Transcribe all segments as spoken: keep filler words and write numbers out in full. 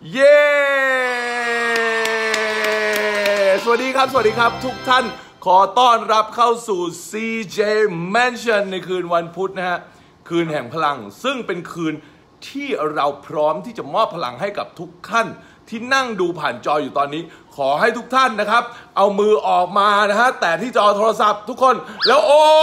เย้สวัสดีครับสวัสดีครับทุกท่านขอต้อนรับเข้าสู่ ซี เจ Mansion ในคืนวันพุธนะฮะคืนแห่งพลังซึ่งเป็นคืนที่เราพร้อมที่จะมอบพลังให้กับทุกท่านที่นั่งดูผ่านจออยู่ตอนนี้ขอให้ทุกท่านนะครับเอามือออกมานะฮะแต่ที่จอโทรศัพท์ทุกคนแล้วโอ้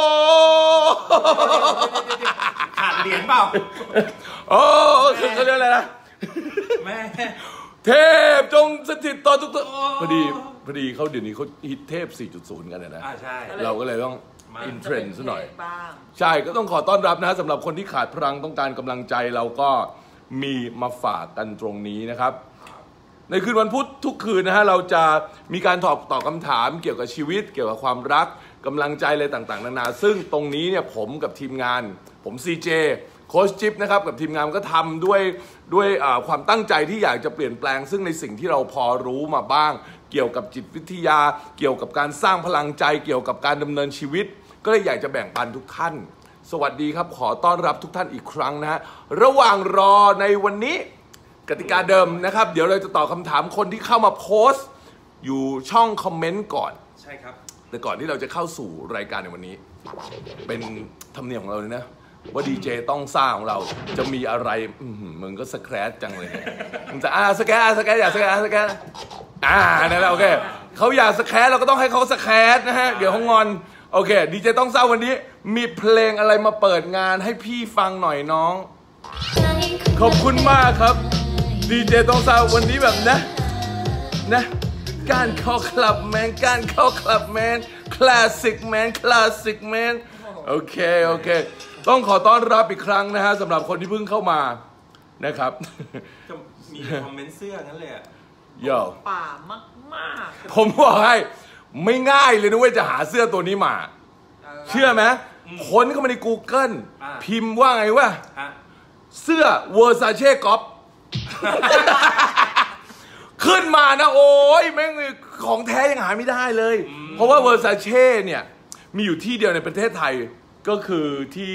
ขาดเหรียญเปล่าโอ้คือเขาเรียกอะไรนะแม่เทพจงสถิตต่อทุกตัวพอดีพอดีเขาเดี๋ยวนี้เขาฮิตเทพ สี่จุดศูนย์ กันนะอ่าใช่เราก็เลยต้องอินเทรนด์ซะหน่อยใช่ก็ต้องขอต้อนรับนะสำหรับคนที่ขาดพลังต้องการกำลังใจเราก็มีมาฝากกันตรงนี้นะครับในคืนวันพุธทุกคืนนะฮะเราจะมีการตอบตอบคำถามเกี่ยวกับชีวิตเกี่ยวกับความรักกำลังใจอะไรต่างๆนานาซึ่งตรงนี้เนี่ยผมกับทีมงานผม ซี เจ โค้ชจิ๊บนะครับกับทีมงานก็ทำด้วยด้วยความตั้งใจที่อยากจะเปลี่ยนแปลงซึ่งในสิ่งที่เราพอรู้มาบ้างเกี่ยวกับจิตวิทยาเกี่ยวกับการสร้างพลังใจเกี่ยวกับการดำเนินชีวิตก็เลยอยากจะแบ่งปันทุกท่านสวัสดีครับขอต้อนรับทุกท่านอีกครั้งนะฮะระหว่างรอในวันนี้กติกาเดิมนะครับเดี๋ยวเราจะตอบคำถามคนที่เข้ามาโพสต์อยู่ช่องคอมเมนต์ก่อนใช่ครับแต่ก่อนที่เราจะเข้าสู่รายการในวันนี้เป็นธรรมเนียมของเราเลยนะว่าดีเจต้องซ่าของเราจะมีอะไรมึงก็สแครชจังเลยมึงจะอ่าสแครชสแครชอยากสแครชสแครชอ่านั่นแหละโอเคเขาอยากสแครชเราก็ต้องให้เขาสแครชนะฮะเดี๋ยวเขางอนโอเคดีเจต้องซ่าวันนี้มีเพลงอะไรมาเปิดงานให้พี่ฟังหน่อยน้องขอบคุณมากครับดีเจต้องซ่าวันนี้แบบนะนะการเข้าคลับแมนการเข้าคลับแมนคลาสสิกแมนคลาสสิกแมนโอเคโอเคต้องขอต้อนรับอีกครั้งนะฮะสำหรับคนที่เพิ่งเข้ามานะครับจะมีคอมเมนต์เสื้องั้นเลยอ่ะโย่ป่ามากมากผมบอกให้ไม่ง่ายเลยนะเว้ยจะหาเสื้อตัวนี้มาเชื่อไหมค้นเข้ามาใน Google พิมพ์ว่าไงวะเสื้อ Versace ก๊อปขึ้นมานะโอ้ยแม่งของแท้ยังหาไม่ได้เลยเพราะว่า Versace เนี่ยมีอยู่ที่เดียวในประเทศไทยก็คือที่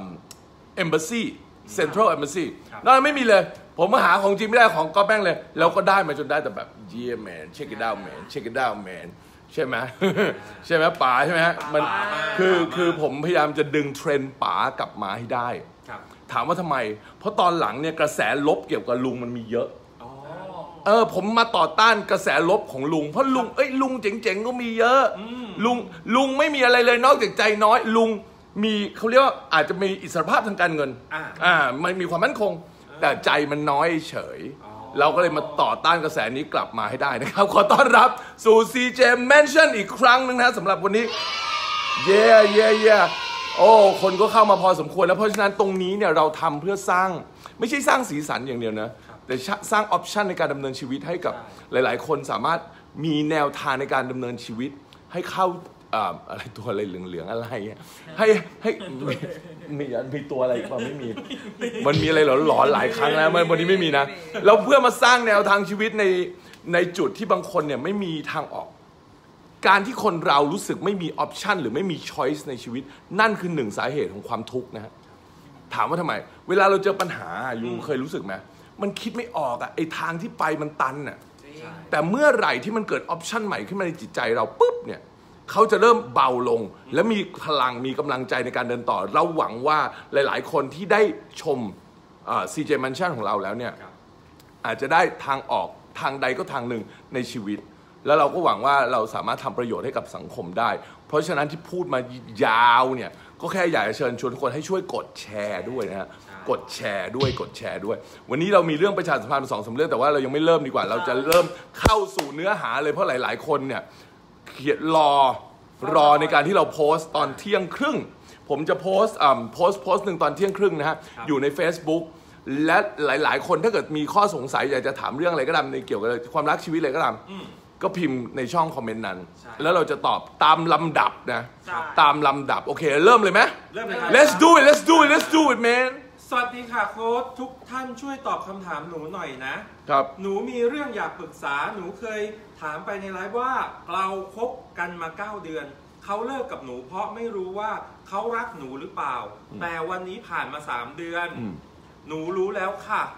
Embassy Central Embassy นั่นไม่มีเลยผมมาหาของจริงไม่ได้ของก๊อปแป้งเลยแล้วก็ได้มาจนได้แต่แบบ yeah man check it out man check it out man ใช่ไหมใช่ไหมป๋าใช่ไหมฮะมันคือคือผมพยายามจะดึงเทรนด์ป๋ากลับมาให้ได้ถามว่าทำไมเพราะตอนหลังเนี่ยกระแสลบเกี่ยวกับลุงมันมีเยอะเออผมมาต่อต้านกระแสลบของลุงเพราะลุงเอ้ยลุงเจ๋งๆก็มีเยอะลุงลุงไม่มีอะไรเลยนอกจากใจน้อยลุงมีเขาเรียกว่าอาจจะมีอิสรภาพทางการเงินอ่ามันมีความมั่นคงแต่ใจมันน้อยเฉยเราก็เลยมาต่อต้านกระแสนี้กลับมาให้ได้นะครับขอต้อนรับสู่ ซี เจ Mansion อีกครั้งนึงนะสำหรับวันนี้เย่เย่เย่โอ้คนก็เข้ามาพอสมควรแล้วเพราะฉะนั้นตรงนี้เนี่ยเราทำเพื่อสร้างไม่ใช่สร้างสีสันอย่างเดียวนะแต่สร้างออปชันในการดำเนินชีวิตให้กับหลายๆคนสามารถมีแนวทางในการดำเนินชีวิตให้เข้าอะไรตัวอะไรเหลืองๆอะไรให้ให้มีมีตัวอะไรบ้างไม่มีมันมีอะไรหลอนๆหลายครั้งแล้วมันวันนี้ไม่มีนะเราเพื่อมาสร้างแนวทางชีวิตในในจุดที่บางคนเนี่ยไม่มีทางออกการที่คนเรารู้สึกไม่มีออปชันหรือไม่มีช้อยส์ในชีวิตนั่นคือหนึ่งสาเหตุของความทุกข์นะฮะถามว่าทำไมเวลาเราเจอปัญหายูเคยรู้สึกไหมมันคิดไม่ออกอะไอทางที่ไปมันตันอะแต่เมื่อไหร่ที่มันเกิดออปชันใหม่ขึ้นมาในจิตใจเราปุ๊บเนี่ยเขาจะเริ่มเบาลงและมีพลังมีกำลังใจในการเดินต่อเราหวังว่าหลายๆคนที่ได้ชม ซี เจ Mansion ของเราแล้วเนี่ยอาจจะได้ทางออกทางใดก็ทางหนึ่งในชีวิตแล้วเราก็หวังว่าเราสามารถทำประโยชน์ให้กับสังคมได้เพราะฉะนั้นที่พูดมายาวเนี่ยก็แค่อยากจะเชิญชวนทุกคนให้ช่วยกดแชร์ด้วยนะฮะกดแชร์ด้วยกดแชร์ด้วยวันนี้เรามีเรื่องประชาสัมพันธ์สองสามเรื่องแต่ว่าเรายังไม่เริ่มดีกว่าเราจะเริ่มเข้าสู่เนื้อหาเลยเพราะหลายๆคนเนี่ยเขียนรอรอในการที่เราโพสต์ตอนเที่ยงครึ่งผมจะโพสต์อ่าโพสต์โพสต์หนึ่งตอนเที่ยงครึ่งนะฮะอยู่ใน Facebook และหลายๆคนถ้าเกิดมีข้อสงสัยอยากจะถามเรื่องอะไรก็ตามในเกี่ยวกับความรักชีวิตอะไรก็ตามก็พิมพ์ในช่องคอมเมนต์นั้นแล้วเราจะตอบตามลำดับนะตามลำดับโอเคเริ่มเลยไหมเริ่มเลยครับ let's do it let's do it let's do it man สวัสดีค่ะโค้ชทุกท่านช่วยตอบคำถามหนูหน่อยนะครับหนูมีเรื่องอยากปรึกษาหนูเคยถามไปในไลฟ์ว่าเราคบกันมาเก้าเดือนเขาเลิกกับหนูเพราะไม่รู้ว่าเขารักหนูหรือเปล่าแต่วันนี้ผ่านมาสามเดือนหนูรู้แล้วค่ะ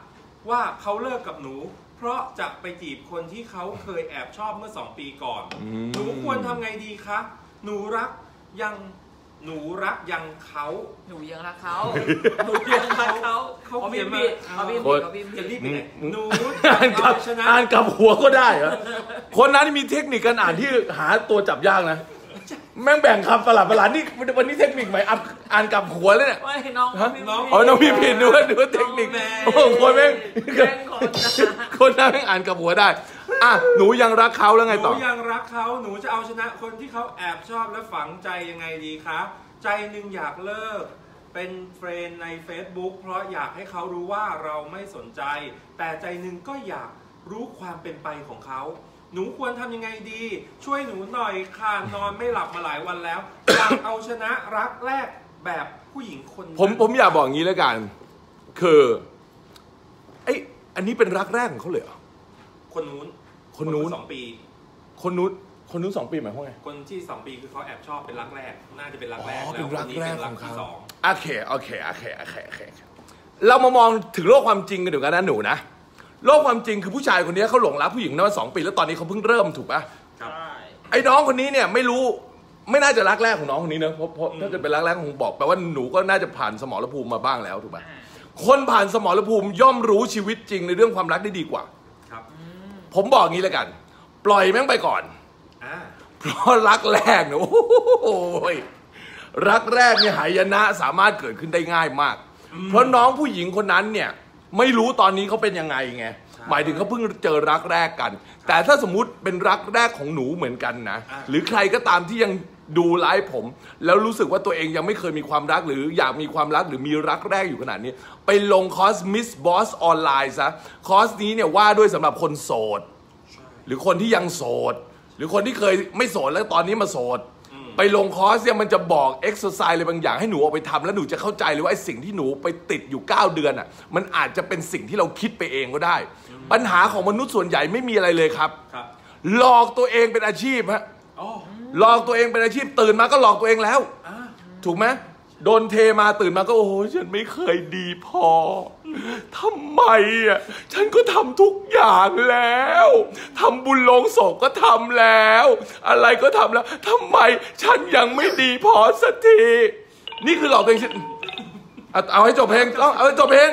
ว่าเขาเลิกกับหนูเพราะจะไปจีบคนที่เขาเคยแอบชอบเมื่อสองปีก่อนหนูควรทำไงดีคะหนูรักยังหนูรักยังเขาหนูยังรักเขาหนูยังรักเขาเขาเขียนมาเขาพิมพ์เขาพิมพ์จะรีบไปไหนหนูอ่านกับอ่านกับหัวก็ได้เหรอคนนั้นมีเทคนิคการอ่านที่หาตัวจับยากนะแม่งแบ่งคำประหลาดประหลาดนี่วันนี้เทคนิคใหม่อ่านกับหัวเลยเนี่ยไม่น้องน้องอ๋อน้องพี่ผิดด้วยด้วยเทคนิคโอ้คนแม่งคนนั้นแม่งอ่านกับหัวได้อ่ะหนูยังรักเขาแล้วไงต่อหนูยังรักเขาหนูจะเอาชนะคนที่เขาแอบชอบและฝังใจยังไงดีคะใจหนึ่งอยากเลิกเป็นเฟรนด์ใน Facebook เพราะอยากให้เขารู้ว่าเราไม่สนใจแต่ใจหนึ่งก็อยากรู้ความเป็นไปของเขาหนูควรทำยังไงดีช่วยหนูหน่อยค่ะนอนไม่หลับมาหลายวันแล้วอยากเอาชนะรักแรกแบบผู้หญิงคนผมผมอยากบอกงี้แล้วกันคือไอ้อันนี้เป็นรักแรกของเขาเลยเหรอคนนู้นคนนู้นสองปีคนนู้นคนนู้นสองปีหมายความไงคนที่สองปีคือเขาแอบชอบเป็นรักแรกน่าจะเป็นรักแรกอ๋อเป็นรักแรกของเขาโอเคโอเคโอเคโอเคโอเคเรามามองถึงโลกความจริงกันดูกันนะหนูนะโลกความจริงคือผู้ชายคนนี้เขาหลงรักผู้หญิงมาสองปีแล้วตอนนี้เขาเพิ่งเริ่มถูกป่ะใช่ไอ้น้องคนนี้เนี่ยไม่รู้ไม่น่าจะรักแรกของน้องคนนี้เนอะเพราะเพราะถ้าเกิดเป็นรักแรกคงบอกแปลว่าหนูก็น่าจะผ่านสมรภูมิมาบ้างแล้วถูกป่ะคนผ่านสมรภูมิย่อมรู้ชีวิตจริงในเรื่องความรักได้ดีกว่าครับผมบอกงี้แล้วกันปล่อยแม่งไปก่อนเพราะรักแรกเนี่ยโอ้ยรักแรกเนี่ยหายนะสามารถเกิดขึ้นได้ง่ายมากเพราะน้องผู้หญิงคนนั้นเนี่ยไม่รู้ตอนนี้เขาเป็นยังไงไงหมายถึงเขาเพิ่งเจอรักแรกกันแต่ถ้าสมมุติเป็นรักแรกของหนูเหมือนกันนะหรือใครก็ตามที่ยังดูไลฟ์ผมแล้วรู้สึกว่าตัวเองยังไม่เคยมีความรักหรืออยากมีความรักหรือมีรักแรกอยู่ขนาดนี้ไปลงคอร์ส Miss Boss ออนไลน์ซะคอร์สนี้เนี่ยว่าด้วยสำหรับคนโสดหรือคนที่ยังโสดหรือคนที่เคยไม่โสดแล้วตอนนี้มาโสดไปลงคอร์สเนี่ยมันจะบอกเอ็กซ์ไซส์อะไรบางอย่างให้หนูเอาไปทำแล้วหนูจะเข้าใจเลยว่าไอ้สิ่งที่หนูไปติดอยู่เก้าเดือนอ่ะมันอาจจะเป็นสิ่งที่เราคิดไปเองก็ได้ปัญหาของมนุษย์ส่วนใหญ่ไม่มีอะไรเลยครับหลอกตัวเองเป็นอาชีพฮะหลอกตัวเองเป็นอาชีพตื่นมาก็หลอกตัวเองแล้วถูกไหมโดนเทมาตื่นมาก็โอ้โหฉันไม่เคยดีพอทำไมอ่ะฉันก็ทำทุกอย่างแล้วทำบุญลงศพก็ทำแล้วอะไรก็ทำแล้วทำไมฉันยังไม่ดีพอสักทีนี่คือหลอกตัวเองเอาให้จบเพลงต้องเอาให้จบเพลง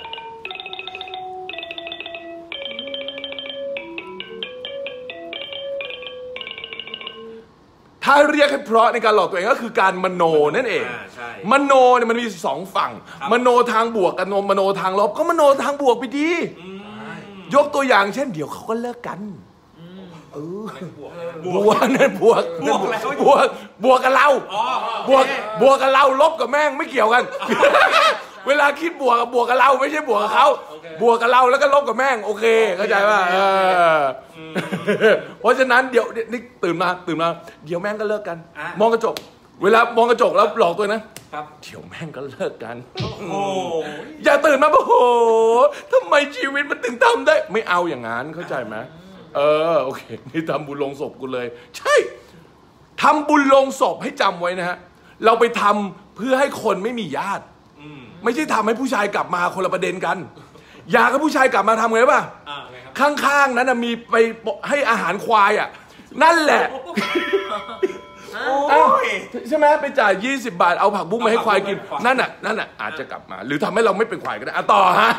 ถ้าเรียกให้เพราะในการหลอกตัวเองก็คือการมโนนั่นเองมโนเนี่ยมันมีสองฝั่งมโนทางบวกกับมโนทางลบก็มโนทางบวกไปดียกตัวอย่างเช่นเดี๋ยวเขาก็เลิกกันเออบวกนั่นบวกบวกบวกบวกกับเราบวกบวกกับเราลบกับแม่งไม่เกี่ยวกันเวลาคิดบวกกับบวกกับเราไม่ใช่บวกกับเขาบวกกับเราแล้วก็ลบกับแม่งโอเคเข้าใจป่ะเพราะฉะนั้นเดี๋ยวนี่ตื่นมาตื่นมาเดี๋ยวแม่งก็เลิกกันมองกระจกเวลามองกระจกแล้วหลอกตัวนะเดี๋ยวแม่งก็เลิกกันอย่าตื่นมาโอ้โหทำไมชีวิตมันถึงทำได้ไม่เอาอย่างนั้นเข้าใจไหมเออโอเคนี่ทำบุญลงศพกูเลยใช่ทำบุญลงศพให้จำไว้นะฮะเราไปทำเพื่อให้คนไม่มีญาติไม่ใช่ทำให้ผู้ชายกลับมาคนละประเด็นกันอยากให้ผู้ชายกลับมาทำไงป่ะข้างๆนั้นมีไปให้อาหารควายอ่ะนั่นแหละใช่ไหมไปจ่ายยี่สิบบาทเอาผักบุ้งมาให้ควายกินนั่นน่ะนั่นน่ะอาจจะกลับมาหรือทำให้เราไม่เป็นควายก็ได้อ่ะต่อฮะ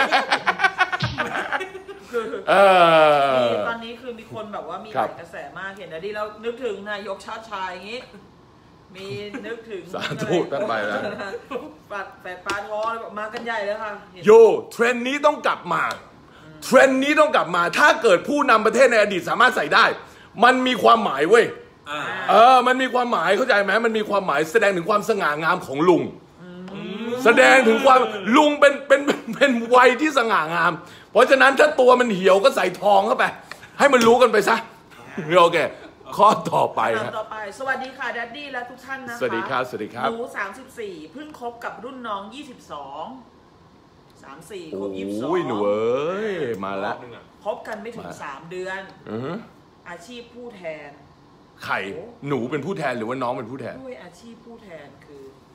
ตอนนี้คือมีคนแบบว่ามีหลายกระแสมากเห็นนะดิเรานึกถึงนายกชาติชายอย่างนี้มีนึกถึงสาธุท่านไปแล้วปัดแปดปลาทอมากันใหญ่เลยค่ะโยเทรนนี้ต้องกลับมาเทรนนี้ต้องกลับมาถ้าเกิดผู้นำประเทศในอดีตสามารถใส่ได้มันมีความหมายเว้ยเออมันมีความหมายเข้าใจไหมมันมีความหมายแสดงถึงความสง่างามของลุงแสดงถึงความลุงเป็นเป็นเป็นวัยที่สง่างามเพราะฉะนั้นถ้าตัวมันเหี่ยวก็ใส่ทองเข้าไปให้มันรู้กันไปซะโอเคข้อต่อไปครับต่อไปสวัสดีค่ะแดดดี้และทุกท่านนะคะสวัสดีครับสวัสดีครับหนูสามสิบสี่เพิ่งคบกับรุ่นน้องยี่สิบสองสามสี่ครบยี่สิบสองโอ้ยหนูเอ้ยมาแล้วคบกันไม่ถึงสามเดือนอาชีพผู้แทนใครหนูเป็นผู้แทนหรือว่าน้องเป็นผู้แทนด้วยอาชีพผู้แทนคือ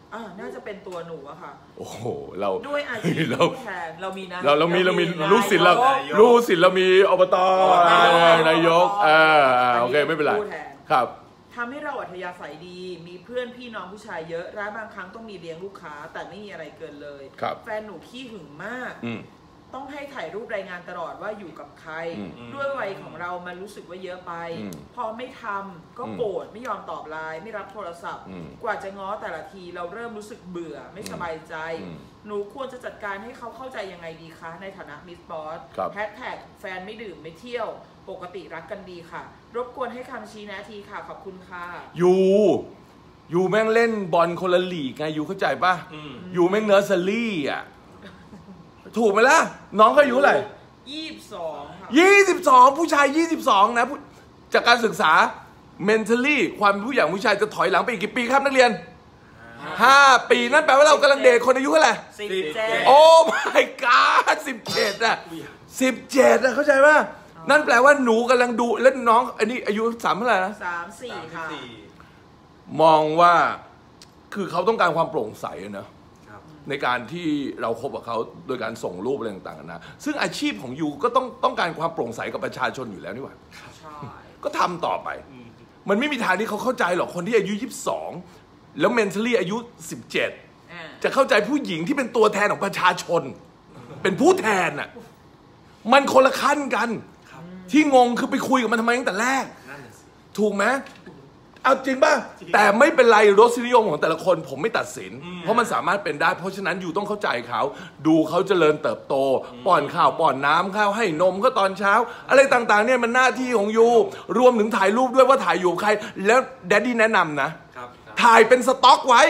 อ่าน่าจะเป็นตัวหนูอะค่ะโอ้โหเราด้วยอาชีพเราผู้แทนเรามีนะเราเรามีเรามีลูกศิษย์เราลูกศิษย์เรามีอบตนายกอ่าโอเคไม่เป็นไรครับทำให้เราอัธยาศัยดีมีเพื่อนพี่น้องผู้ชายเยอะร้านบางครั้งต้องมีเลี้ยงลูกค้าแต่ไม่มีอะไรเกินเลยแฟนหนูขี้หึงมากต้องให้ถ่ายรูปรายงานตลอดว่าอยู่กับใครด้วยวัยของเรามันรู้สึกว่าเยอะไปพอไม่ทำก็โกรธไม่ยอมตอบไลน์ไม่รับโทรศัพท์กว่าจะง้อแต่ละทีเราเริ่มรู้สึกเบื่อไม่สบายใจหนูควรจะจัดการให้เขาเข้าใจยังไงดีคะในฐานะมิสบอสแฮชแท็กแฟนไม่ดื่มไม่เที่ยวปกติรักกันดีค่ะรบกวนให้คำชี้แนะทีค่ะขอบคุณค่ะยูยูแม่งเล่นบอลคนละลีกไงยูเข้าใจป่ะยูแม่งเนอร์เซอรี่อ่ะถูกไหมล่ะน้องเขาอายุเท่าไหร่ยี่สิบสองค่ะยี่สิบสองผู้ชายยี่สิบสองนะจากการศึกษา mentally ความเป็นผู้ใหญ่ผู้ชายจะถอยหลังไปอีกกี่ปีครับนักเรียนห้าปีนั่นแปลว่าเรากำลังเด็กคนอายุเท่าไหร่สิบเจ็ดโอ้ my god สิบเจ็ดอะสิบเจ็ดอะเข้าใจป่ะนั่นแปลว่าหนูกำลังดูแล้วน้องอันนี้อายุสามเท่าไหร่นะสามสี่ค่ะมองว่าคือเขาต้องการความโปร่งใสนะในการที่เราคบกับเขาโดยการส่งรูปอะไรต่างๆนะซึ่งอาชีพของยูก็ต้องต้องการความโปร่งใสกับประชาชนอยู่แล้วนี่หว่าก็ทำต่อไปมันไม่มีทางที่เขาเข้าใจหรอกคนที่อายุยี่สิบสองแล้ว mentally อายุสิบเจ็ดจะเข้าใจผู้หญิงที่เป็นตัวแทนของประชาชนเป็นผู้แทนน่ะมันคนละขั้นกันที่งงคือไปคุยกับมันทำไมตั้งแต่แรกถูกไหมเอาจริงป่ะแต่ไม่เป็นไรรสนิยมของแต่ละคนผมไม่ตัดสินเพราะมันสามารถเป็นได้เพราะฉะนั้นอยู่ต้องเข้าใจเขาดูเขาเจริญเติบโตป้อนข้าวป้อนน้ำข้าวให้นมเขาตอนเช้าอะไรต่างๆเนี่ยมันหน้าที่ของยูรวมถึงถ่ายรูปด้วยว่าถ่ายอยู่กับใครแล้วแดดดี้แนะนำนะถ่ายเป็นสต็อกไว้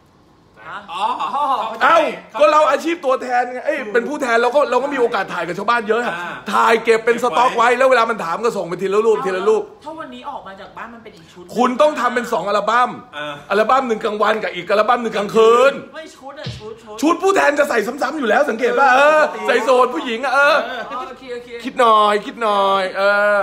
เอ้าก็เราอาชีพตัวแทนไงเป็นผู้แทนเราก็เราก็มีโอกาสถ่ายกับชาวบ้านเยอะถ่ายเก็บเป็นสต็อกไว้แล้วเวลามันถามก็ส่งไปทีละรูปทีละรูปถ้าวันนี้ออกมาจากบ้านมันเป็นอีกชุดคุณต้องทำเป็นสองอัลบั้มอัลบั้มหนึ่งกลางวันกับอีกอัลบั้มหนึ่งกลางคืนไม่ชุดอะชุดชุดผู้แทนจะใส่ซ้ำๆอยู่แล้วสังเกตป่ะเออใส่โซนผู้หญิงอะเออคิดหน่อยคิดหน่อยเออ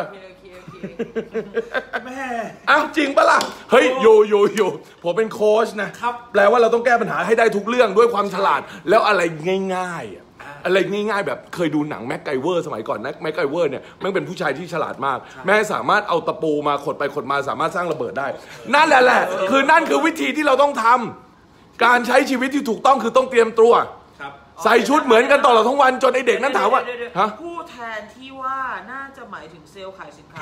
แม่อ้าวจริงปะล่ะเฮ้ยอยู่อยู่อยู่ผมเป็นโค้ชนะครับแปลว่าเราต้องแก้ปัญหาให้ได้ทุกเรื่องด้วยความฉลาดแล้วอะไรง่ายๆอะไรง่ายๆแบบเคยดูหนังแม็กไกเวอร์สมัยก่อนนะแม็กไกเวอร์เนี่ยมันเป็นผู้ชายที่ฉลาดมากแม่สามารถเอาตะปูมาขดไปขดมาสามารถสร้างระเบิดได้นั่นแหละแหละคือนั่นคือวิธีที่เราต้องทำการใช้ชีวิตที่ถูกต้องคือต้องเตรียมตัวใส่ชุดเหมือนกันตลอดทั้งวันจนไอเด็กนั้นถามว่าผู้แทนที่ว่าน่าจะหมายถึงเซลล์ขายสินค้า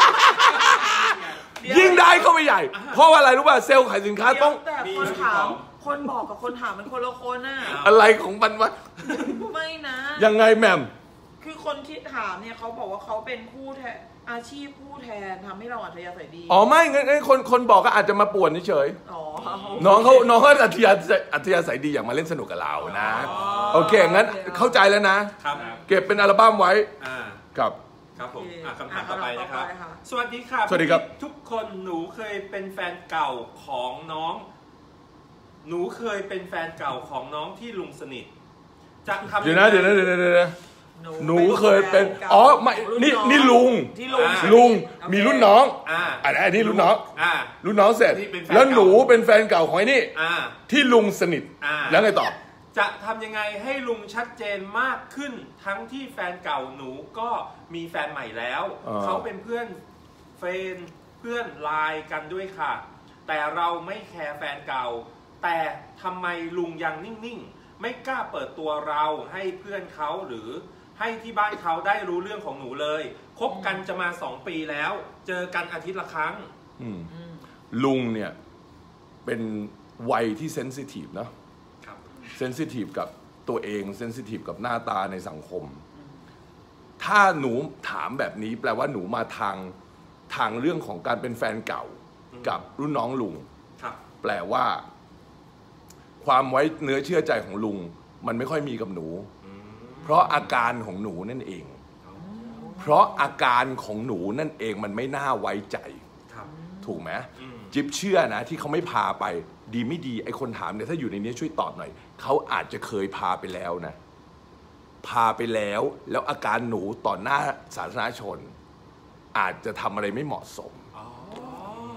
ยิ่งได้เข้าไปใหญ่เพราะว่าอะไรรู้ป่ะเซลล์ขายสินค้าต้องแต่คนถามคนบอกกับคนถามมันคนละคนน่ะอะไรของมันวะไม่นะยังไงแม่มคือคนที่ถามเนี่ยเขาบอกว่าเขาเป็นผู้แทนอาชีพผู้แทนทำให้เราอัธยาศัยดีอ๋อไม่งั้นคนคนบอกก็อาจจะมาป่วนเฉยๆน้องเขาน้องเขาอัธยาศัยอัธยาศัยดีอยากมาเล่นสนุกกับเรานะโอเคงั้นเข้าใจแล้วนะเก็บเป็นอัลบั้มไว้ครับครับผมคำถามต่อไปนะครับสวัสดีครับสวัสดีครับทุกคนหนูเคยเป็นแฟนเก่าของน้องหนูเคยเป็นแฟนเก่าของน้องที่ลุงสนิทจะทำเดี๋ยวนะเดี๋ยวนะเดี๋ยวนะหนูเคยเป็นอ๋อไม่นี่นี่ลุงลุงมีรุ่นน้องอ่าอันนี้รุ่นน้องรุ่นน้องเสร็จแล้วหนูเป็นแฟนเก่าของไอ้นี่ที่ลุงสนิทแล้วไงต่อจะทำยังไงให้ลุงชัดเจนมากขึ้นทั้งที่แฟนเก่าหนูก็มีแฟนใหม่แล้วเขาเป็นเพื่อนเฟรนเพื่อนไลน์กันด้วยค่ะแต่เราไม่แคร์แฟนเก่าแต่ทำไมลุงยังนิ่งๆไม่กล้าเปิดตัวเราให้เพื่อนเขาหรือให้ที่บ้านเขาได้รู้เรื่องของหนูเลยคบกันจะมาสองปีแล้วเจอกันอาทิตย์ละครั้งลุงเนี่ยเป็นวัยที่เซนซิทีฟเนาะเซนซิทีฟกับตัวเองเซนซิทีฟกับหน้าตาในสังคมถ้าหนูถามแบบนี้แปลว่าหนูมาทางทางเรื่องของการเป็นแฟนเก่ากับรุ่นน้องลุงแปลว่าความไว้เนื้อเชื่อใจของลุงมันไม่ค่อยมีกับหนูเพราะอาการของหนูนั่นเองเพราะอาการของหนูนั่นเองมันไม่น่าไว้ใจถูกไหมจิ๊บเชื่อนะที่เขาไม่พาไปดีไม่ดีไอ้คนถามเนี่ยถ้าอยู่ในนี้ช่วยตอบหน่อยเขาอาจจะเคยพาไปแล้วนะพาไปแล้วแล้วอาการหนูต่อหน้าสาธารณชนอาจจะทำอะไรไม่เหมาะสม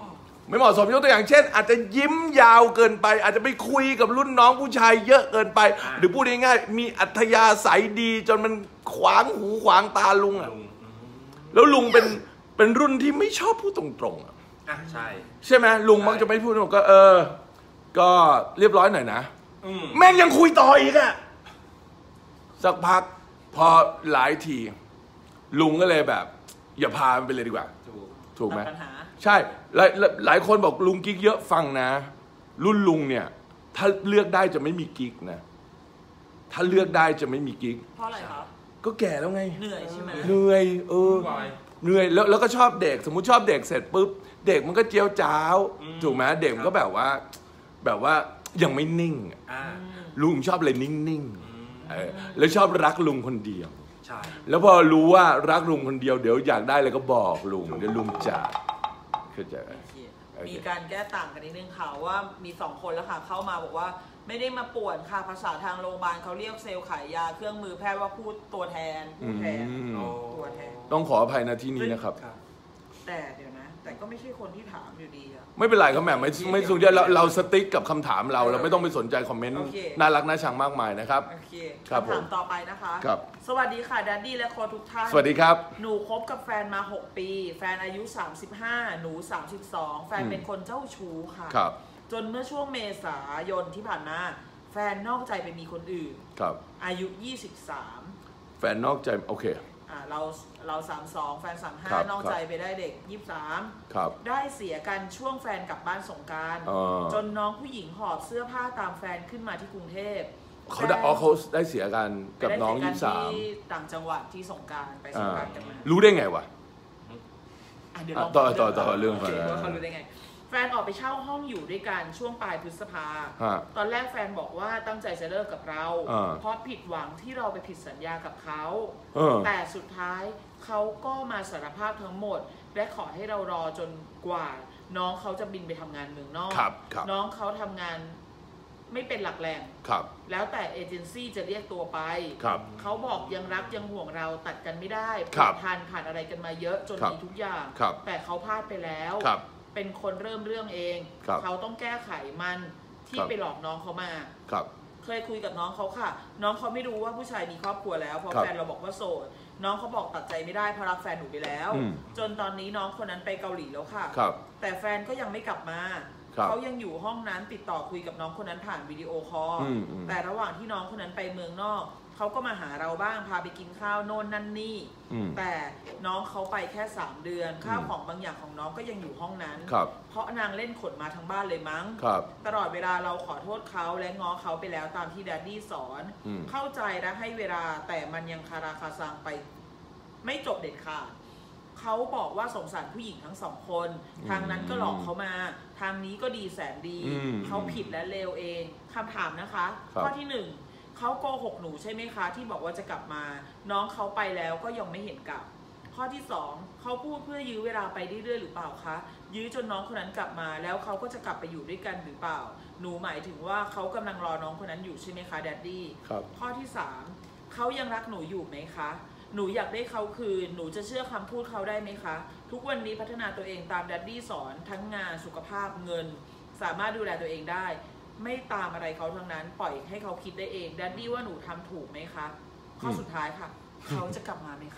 ไม่เหมาะสมยกตัวอย่างเช่นอาจจะยิ้มยาวเกินไปอาจจะไปคุยกับรุ่นน้องผู้ชายเยอะเกินไปหรือพูดง่ายๆมีอัธยาศัยดีจนมันขวางหูขวางตาลุงอ่ะแล้วลุงเป็นเป็นรุ่นที่ไม่ชอบพูดตรงๆอ่ะใช่ใช่ไหมลุงมักจะไม่พูดตรงก็เออก็เรียบร้อยหน่อยนะแม่งยังคุยต่ออีกอ่ะสักพักพอหลายทีลุงก็เลยแบบอย่าพามันไปเลยดีกว่าถูกไหมใช่หลายหลายคนบอกลุงกิ๊กเยอะฟังนะรุ่นลุงเนี่ยถ้าเลือกได้จะไม่มีกิ๊กนะถ้าเลือกได้จะไม่มีกิ๊กเพราะอะไรครับก็แก่แล้วไงเหนื่อยใช่ไหมเหนื่อยเออเหนื่อยแล้วแล้วก็ชอบเด็กสมมุติชอบเด็กเสร็จปุ๊บเด็กมันก็เจียวจ้าวถูกไหมเด็กมันก็แบบว่าแบบว่ายังไม่นิ่งลุงชอบอะไรนิ่งๆแล้วชอบรักลุงคนเดียวแล้วพอรู้ว่ารักลุงคนเดียวเดี๋ยวอยากได้อะไรก็บอกลุงเดี๋ยวลุงจ่ายเข้าใจไหมมีการแก้ต่างกันนิดนึงค่ะว่ามีสองคนแล้วค่ะเข้ามาบอกว่าไม่ได้มาป่วนค่ะภาษาทางโรงพยาบาลเขาเรียกเซลล์ขายยาเครื่องมือแพทย์ว่าพูดตัวแทนพูดแทนตัวแทนต้องขออภัยนะที่นี้นะครับแต่เดี๋ยวนะแต่ก็ไม่ใช่คนที่ถามอยู่ดีอะไม่เป็นไรครับแม่ไม่ไม่สนใจเราเราสติ๊กกับคำถามเราเราไม่ต้องไปสนใจคอมเมนต์น่ารักน่าชังมากมายนะครับโอเคคำถามต่อไปนะคะครับสวัสดีค่ะแดดดี้และโค้ชทุกท่านสวัสดีครับหนูคบกับแฟนมาหกปีแฟนอายุสามสิบห้าหนูสามสิบสองแฟนเป็นคนเจ้าชู้ค่ะครับจนเมื่อช่วงเมษายนที่ผ่านมาแฟนนอกใจไปมีคนอื่นครับอายุยี่สิบสามแฟนนอกใจโอเคอ่าเราเราสามสองแฟนสามห้านอกใจไปได้เด็กยี่สิบสามครับได้เสียกันช่วงแฟนกลับบ้านสงกรานต์จนน้องผู้หญิงหอบเสื้อผ้าตามแฟนขึ้นมาที่กรุงเทพเขาได้อ๋อเขาได้เสียกันกับน้องยี่สิบสามที่ต่างจังหวัดที่สงกรานต์ไปสงกรานต์กันมารู้ได้ไงวะเดี๋ยวต่อต่อต่อเรื่องก่อนว่าเขารู้ได้ไงแฟนออกไปเช่าห้องอยู่ด้วยกันช่วงปลายพฤษภาตอนแรกแฟนบอกว่าตั้งใจจะเลิกกับเราเพราะผิดหวังที่เราไปผิดสัญญากับเขาแต่สุดท้ายเขาก็มาสารภาพทั้งหมดและขอให้เรารอจนกว่าน้องเขาจะบินไปทำงานเมืองนอกน้องเขาทำงานไม่เป็นหลักแหล่งแล้วแต่เอเจนซี่จะเรียกตัวไปเขาบอกยังรักยังห่วงเราตัดกันไม่ได้ผูกพันผ่านอะไรกันมาเยอะจนมีทุกอย่างแต่เขาพลาดไปแล้วเป็นคนเริ่มเรื่องเองเขาต้องแก้ไขมันที่ไปหลอกน้องเขามาเคยคุยกับน้องเขาค่ะน้องเขาไม่รู้ว่าผู้ชายมีครอบครัวแล้วเพราะแฟนเราบอกว่าโสดน้องเขาบอกตัดใจไม่ได้เพราะรักแฟนหนูไปแล้วจนตอนนี้น้องคนนั้นไปเกาหลีแล้วค่ะแต่แฟนก็ยังไม่กลับมาเขายังอยู่ห้องนั้นติดต่อคุยกับน้องคนนั้นผ่านวิดีโอคอลแต่ระหว่างที่น้องคนนั้นไปเมืองนอกเขาก็มาหาเราบ้างพาไปกินข้าวโน่นนั่นนี่แต่น้องเขาไปแค่สามเดือนข้าวของบางอย่างของน้องก็ยังอยู่ห้องนั้นเพราะนางเล่นขนมาทั้งบ้านเลยมั้งตลอดเวลาเราขอโทษเขาและง้อเขาไปแล้วตามที่แดดดี้สอนเข้าใจและให้เวลาแต่มันยังคาราคาซังไปไม่จบเด็ดขาดเขาบอกว่าสงสารผู้หญิงทั้งสองคนทางนั้นก็หลอกเขามาทางนี้ก็ดีแสนดีเขาผิดและเลวเองคำถามนะคะข้อที่หนึ่งเขาโกหกหนูใช่ไหมคะที่บอกว่าจะกลับมาน้องเขาไปแล้วก็ยังไม่เห็นกลับข้อที่สองเขาพูดเพื่อยื้อเวลาไปเรื่อยๆหรือเปล่าคะยื้อจนน้องคนนั้นกลับมาแล้วเขาก็จะกลับไปอยู่ด้วยกันหรือเปล่าหนูหมายถึงว่าเขากำลังรอน้องคนนั้นอยู่ใช่ไหมคะแดดดี้ข้อที่สามเขายังรักหนูอยู่ไหมคะหนูอยากได้เขาคืนหนูจะเชื่อคำพูดเขาได้ไหมคะทุกวันนี้พัฒนาตัวเองตามแดดดี้สอนทั้งงานสุขภาพเงินสามารถดูแลตัวเองได้ไม่ตามอะไรเขาทั้งนั้นปล่อยให้เขาคิดได้เองแดดดี้ว่าหนูทำถูกไหมคะข้อสุดท้ายค่ะเขาจะกลับมาไหมคะ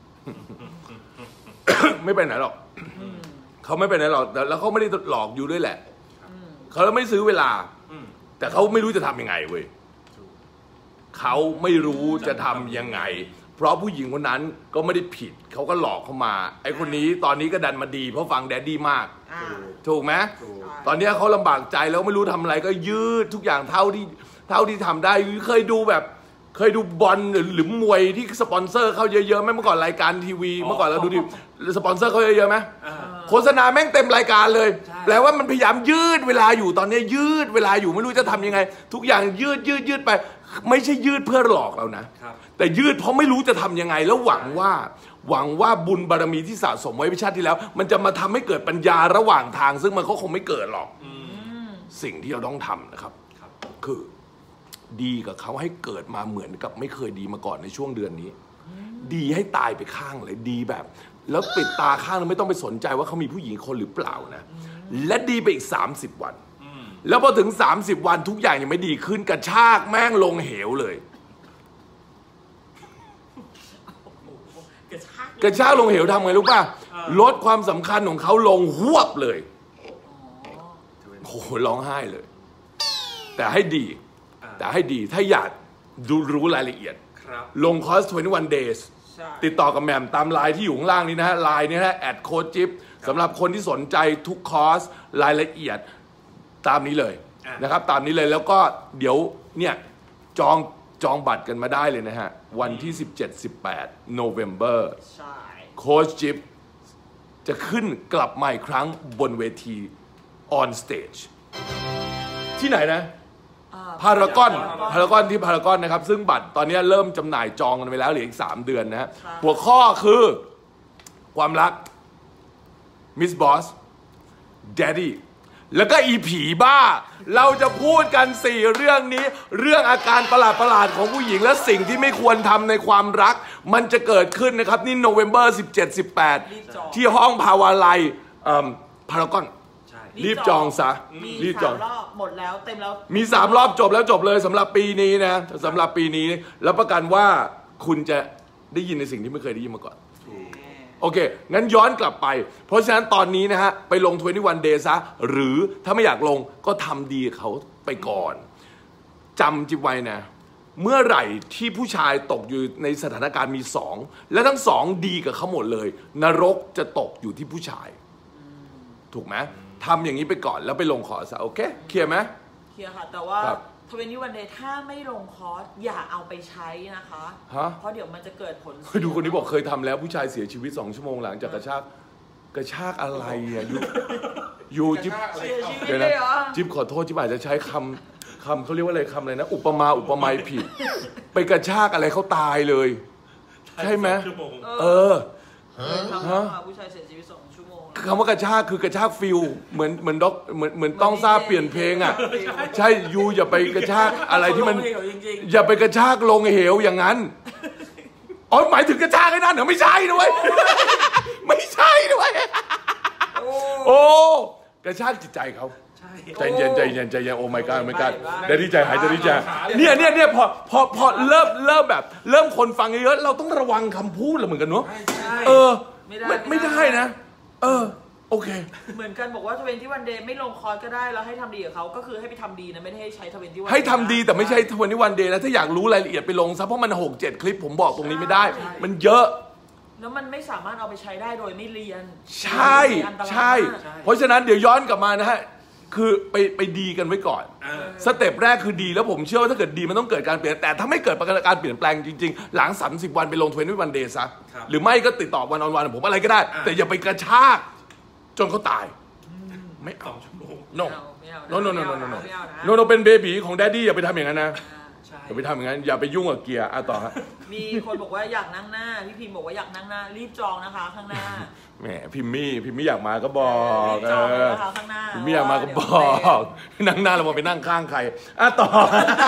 ไม่ไปไหนหรอกเขาไม่ไปไหนหรอกแล้วเขาไม่ได้หลอกอยู่ด้วยแหละเขาไม่ซื้อเวลาแต่เขาไม่รู้จะทำยังไงเว้ยเขาไม่รู้จะทำยังไงเพราะผู้หญิงคนนั้นก็ไม่ได้ผิดเขาก็หลอกเข้ามาไอ้คนนี้ตอนนี้ก็ดันมาดีเพราะฟังแดดดี้มากถูกไหมตอนนี้เขาลำบากใจแล้วไม่รู้ทำอะไรก็ยืดทุกอย่างเท่าที่เท่าที่ทำได้เคยดูแบบเคยดูบอลหรือมวยที่สปอนเซอร์เขาเยอะๆไหมเมื่อก่อนรายการทีวีเมื่อก่อนเราดูดิสปอนเซอร์เขาเยอะๆไหมโฆษณาแม่งเต็มรายการเลยแปลว่ามันพยายามยืดเวลาอยู่ตอนนี้ยืดเวลาอยู่ไม่รู้จะทำยังไงทุกอย่างยืดยืดยืดไปไม่ใช่ยืดเพื่อหลอกเรานะแต่ยืดเพราะไม่รู้จะทำยังไงแล้วหวังว่าหวังว่าบุญบารมีที่สะสมไว้ในชาติที่แล้วมันจะมาทำให้เกิดปัญญาระหว่างทางซึ่งมันก็คงไม่เกิดหรอกสิ่งที่เราต้องทำนะครับคือดีกับเขาให้เกิดมาเหมือนกับไม่เคยดีมาก่อนในช่วงเดือนนี้ดีให้ตายไปข้างเลยดีแบบแล้วปิดตาข้างแล้วไม่ต้องไปสนใจว่าเขามีผู้หญิงคนหรือเปล่านะและดีไปอีกสามสิบวันแล้วพอถึงสามสิบวันทุกอย่างยังไม่ดีขึ้นกระชากแม่งลงเหวเลยกระชากลงเหวทำไงรู้ป่ะลดความสำคัญของเขาลงหวบเลยโอ้โหร้องไห้เลยแต่ให้ดีแต่ให้ดีถ้าอยากดูรู้รายละเอียดลงคอร์สยี่สิบเอ็ด days ติดต่อกับแหม่มตามไลน์ที่อยู่ข้างล่างนี้นะฮะไลน์นี้นะแอดโค้ดจิ๊บสำหรับคนที่สนใจทุกคอร์สรายละเอียดตามนี้เลยนะครับตามนี้เลยแล้วก็เดี๋ยวเนี่ยจองจองบัตรกันมาได้เลยนะฮะวันที่ สิบเจ็ด สิบแปด November โค้ชจิ๊บจะขึ้นกลับมาอีกครั้งบนเวที on stage ที่ไหนนะพารากอนพารากอนที่พารากอนนะครับซึ่งบัตรตอนนี้เริ่มจำหน่ายจองกันไปแล้วเหลืออีกสามเดือนนะฮะหัวข้อคือความรัก Miss Boss Daddy แล้วก็อีผีบ้าเราจะพูดกันสี่เรื่องนี้เรื่องอาการประหลาดประหลาดของผู้หญิงและสิ่งที่ไม่ควรทำในความรักมันจะเกิดขึ้นนะครับนี่ November สิบเจ็ด สิบแปด ที่ห้องภาวาลัยพารากอนรีบจองซะรีบจองรอบหมดแล้วเต็มแล้วมีสามรอบจบแล้วจบเลยสำหรับปีนี้นะสำหรับปีนี้รับประกันว่าคุณจะได้ยินในสิ่งที่ไม่เคยได้ยินมาก่อนโอเคงั้นย้อนกลับไปเพราะฉะนั้นตอนนี้นะฮะไปลงยี่สิบเอ็ด days ซะหรือถ้าไม่อยากลงก็ทำดีเขาไปก่อนจำจิบไว้นะเมื่อไหร่ที่ผู้ชายตกอยู่ในสถานการณ์มีสองและทั้งสองดีกับเขาหมดเลยนรกจะตกอยู่ที่ผู้ชายถูกไหมทำอย่างนี้ไปก่อนแล้วไปลงคอร์สโอเคเคลียร์ไหมเคลียร์ค่ะแต่ว่าทเวนตี้วันเดย์ถ้าไม่ลงคอร์สอย่าเอาไปใช้นะคะเพราะเดี๋ยวมันจะเกิดผลดูคนนี้บอกเคยทำแล้วผู้ชายเสียชีวิตสองชั่วโมงหลังจากกระชากกระชากอะไรอ่ะยูยูจิ๊บเดี๋ยวนะจิ๊บขอโทษจิ๊บอาจจะใช้คำคำเขาเรียกว่าอะไรคำอะไรนะอุปมาอุปไมยผิดไปกระชากอะไรเขาตายเลยใช่ไหมเออฮะผู้ชายเสียชีวิตสองชั่วโมงคำว่ากระชากคือกระชากฟิลเหมือนเหมือนด็อกเหมือนเหมือนต้องทราบเปลี่ยนเพลงอ่ะใช่ยูอย่าไปกระชากอะไรที่มันอย่าไปกระชากลงเหวอย่างนั้นอ๋อหมายถึงกระชากไอ้นั่นเหรอไม่ใช่ด้วยไม่ใช่ด้วยโอ้กระชากจิตใจเขาใจเย็นใจเย็นใจเย็นโอ้ my god my god ได้ดีใจหายใจดีใจเนี่ยเนี่ยเนี่ยพอพอพอเริ่มเริ่มแบบเริ่มคนฟังเยอะเราต้องระวังคำพูดเหมือนกันเนาะเออไม่ไม่ได้นะเออโอเคเหมือนกันบอกว่าทเวนตี้วันเดย์ไม่ลงคอร์สก็ได้แล้วให้ทำดีกับเขาก็คือให้ไปทำดีนะไม่ได้ให้ใช้ทเวนตี้วันให้ทำดีแต่ไม่ใช่ทเวนตี้วันเดย์นะถ้าอยากรู้รายละเอียดไปลงซะเพราะมันหกเจ็ดคลิปผมบอกตรงนี้ไม่ได้มันเยอะแล้วมันไม่สามารถเอาไปใช้ได้โดยไม่เรียนใช่ใช่เพราะฉะนั้นเดี๋ยวย้อนกลับมานะฮะคือไปไปดีกันไว้ก่อนสเต็ปแรกคือดีแล้วผมเชื่อว่าถ้าเกิดดีมันต้องเกิดการเปลี่ยนแต่ถ้าไม่เกิดการเปลี่ยนแปลงจริงๆหลังสามสิบวันไปลงยี่สิบเอ็ด days ซะหรือไม่ก็ติดต่อวันออนวันผมอะไรก็ได้แต่อย่าไปกระชากจนเขาตายไม่เอาชั่วโมง no no no no no no no no เป็นเบบีของแดดดี้อย่าไปทำอย่างนั้นนะอย่าไปทำอย่างนั้นอย่าไปยุ่งกับเกียร์อ่ะต่อฮะมีคนบอกว่าอยากนั่งหน้าพี่พิมบอกว่าอยากนั่งหน้ารีบจองนะคะข้างหน้าแหมพิมมี่พิมมี่อยากมาก็บอกเออพิมมี่อยากมาก็บอกนั่งหน้าเราไปนั่งข้างใครอ่ะต่อ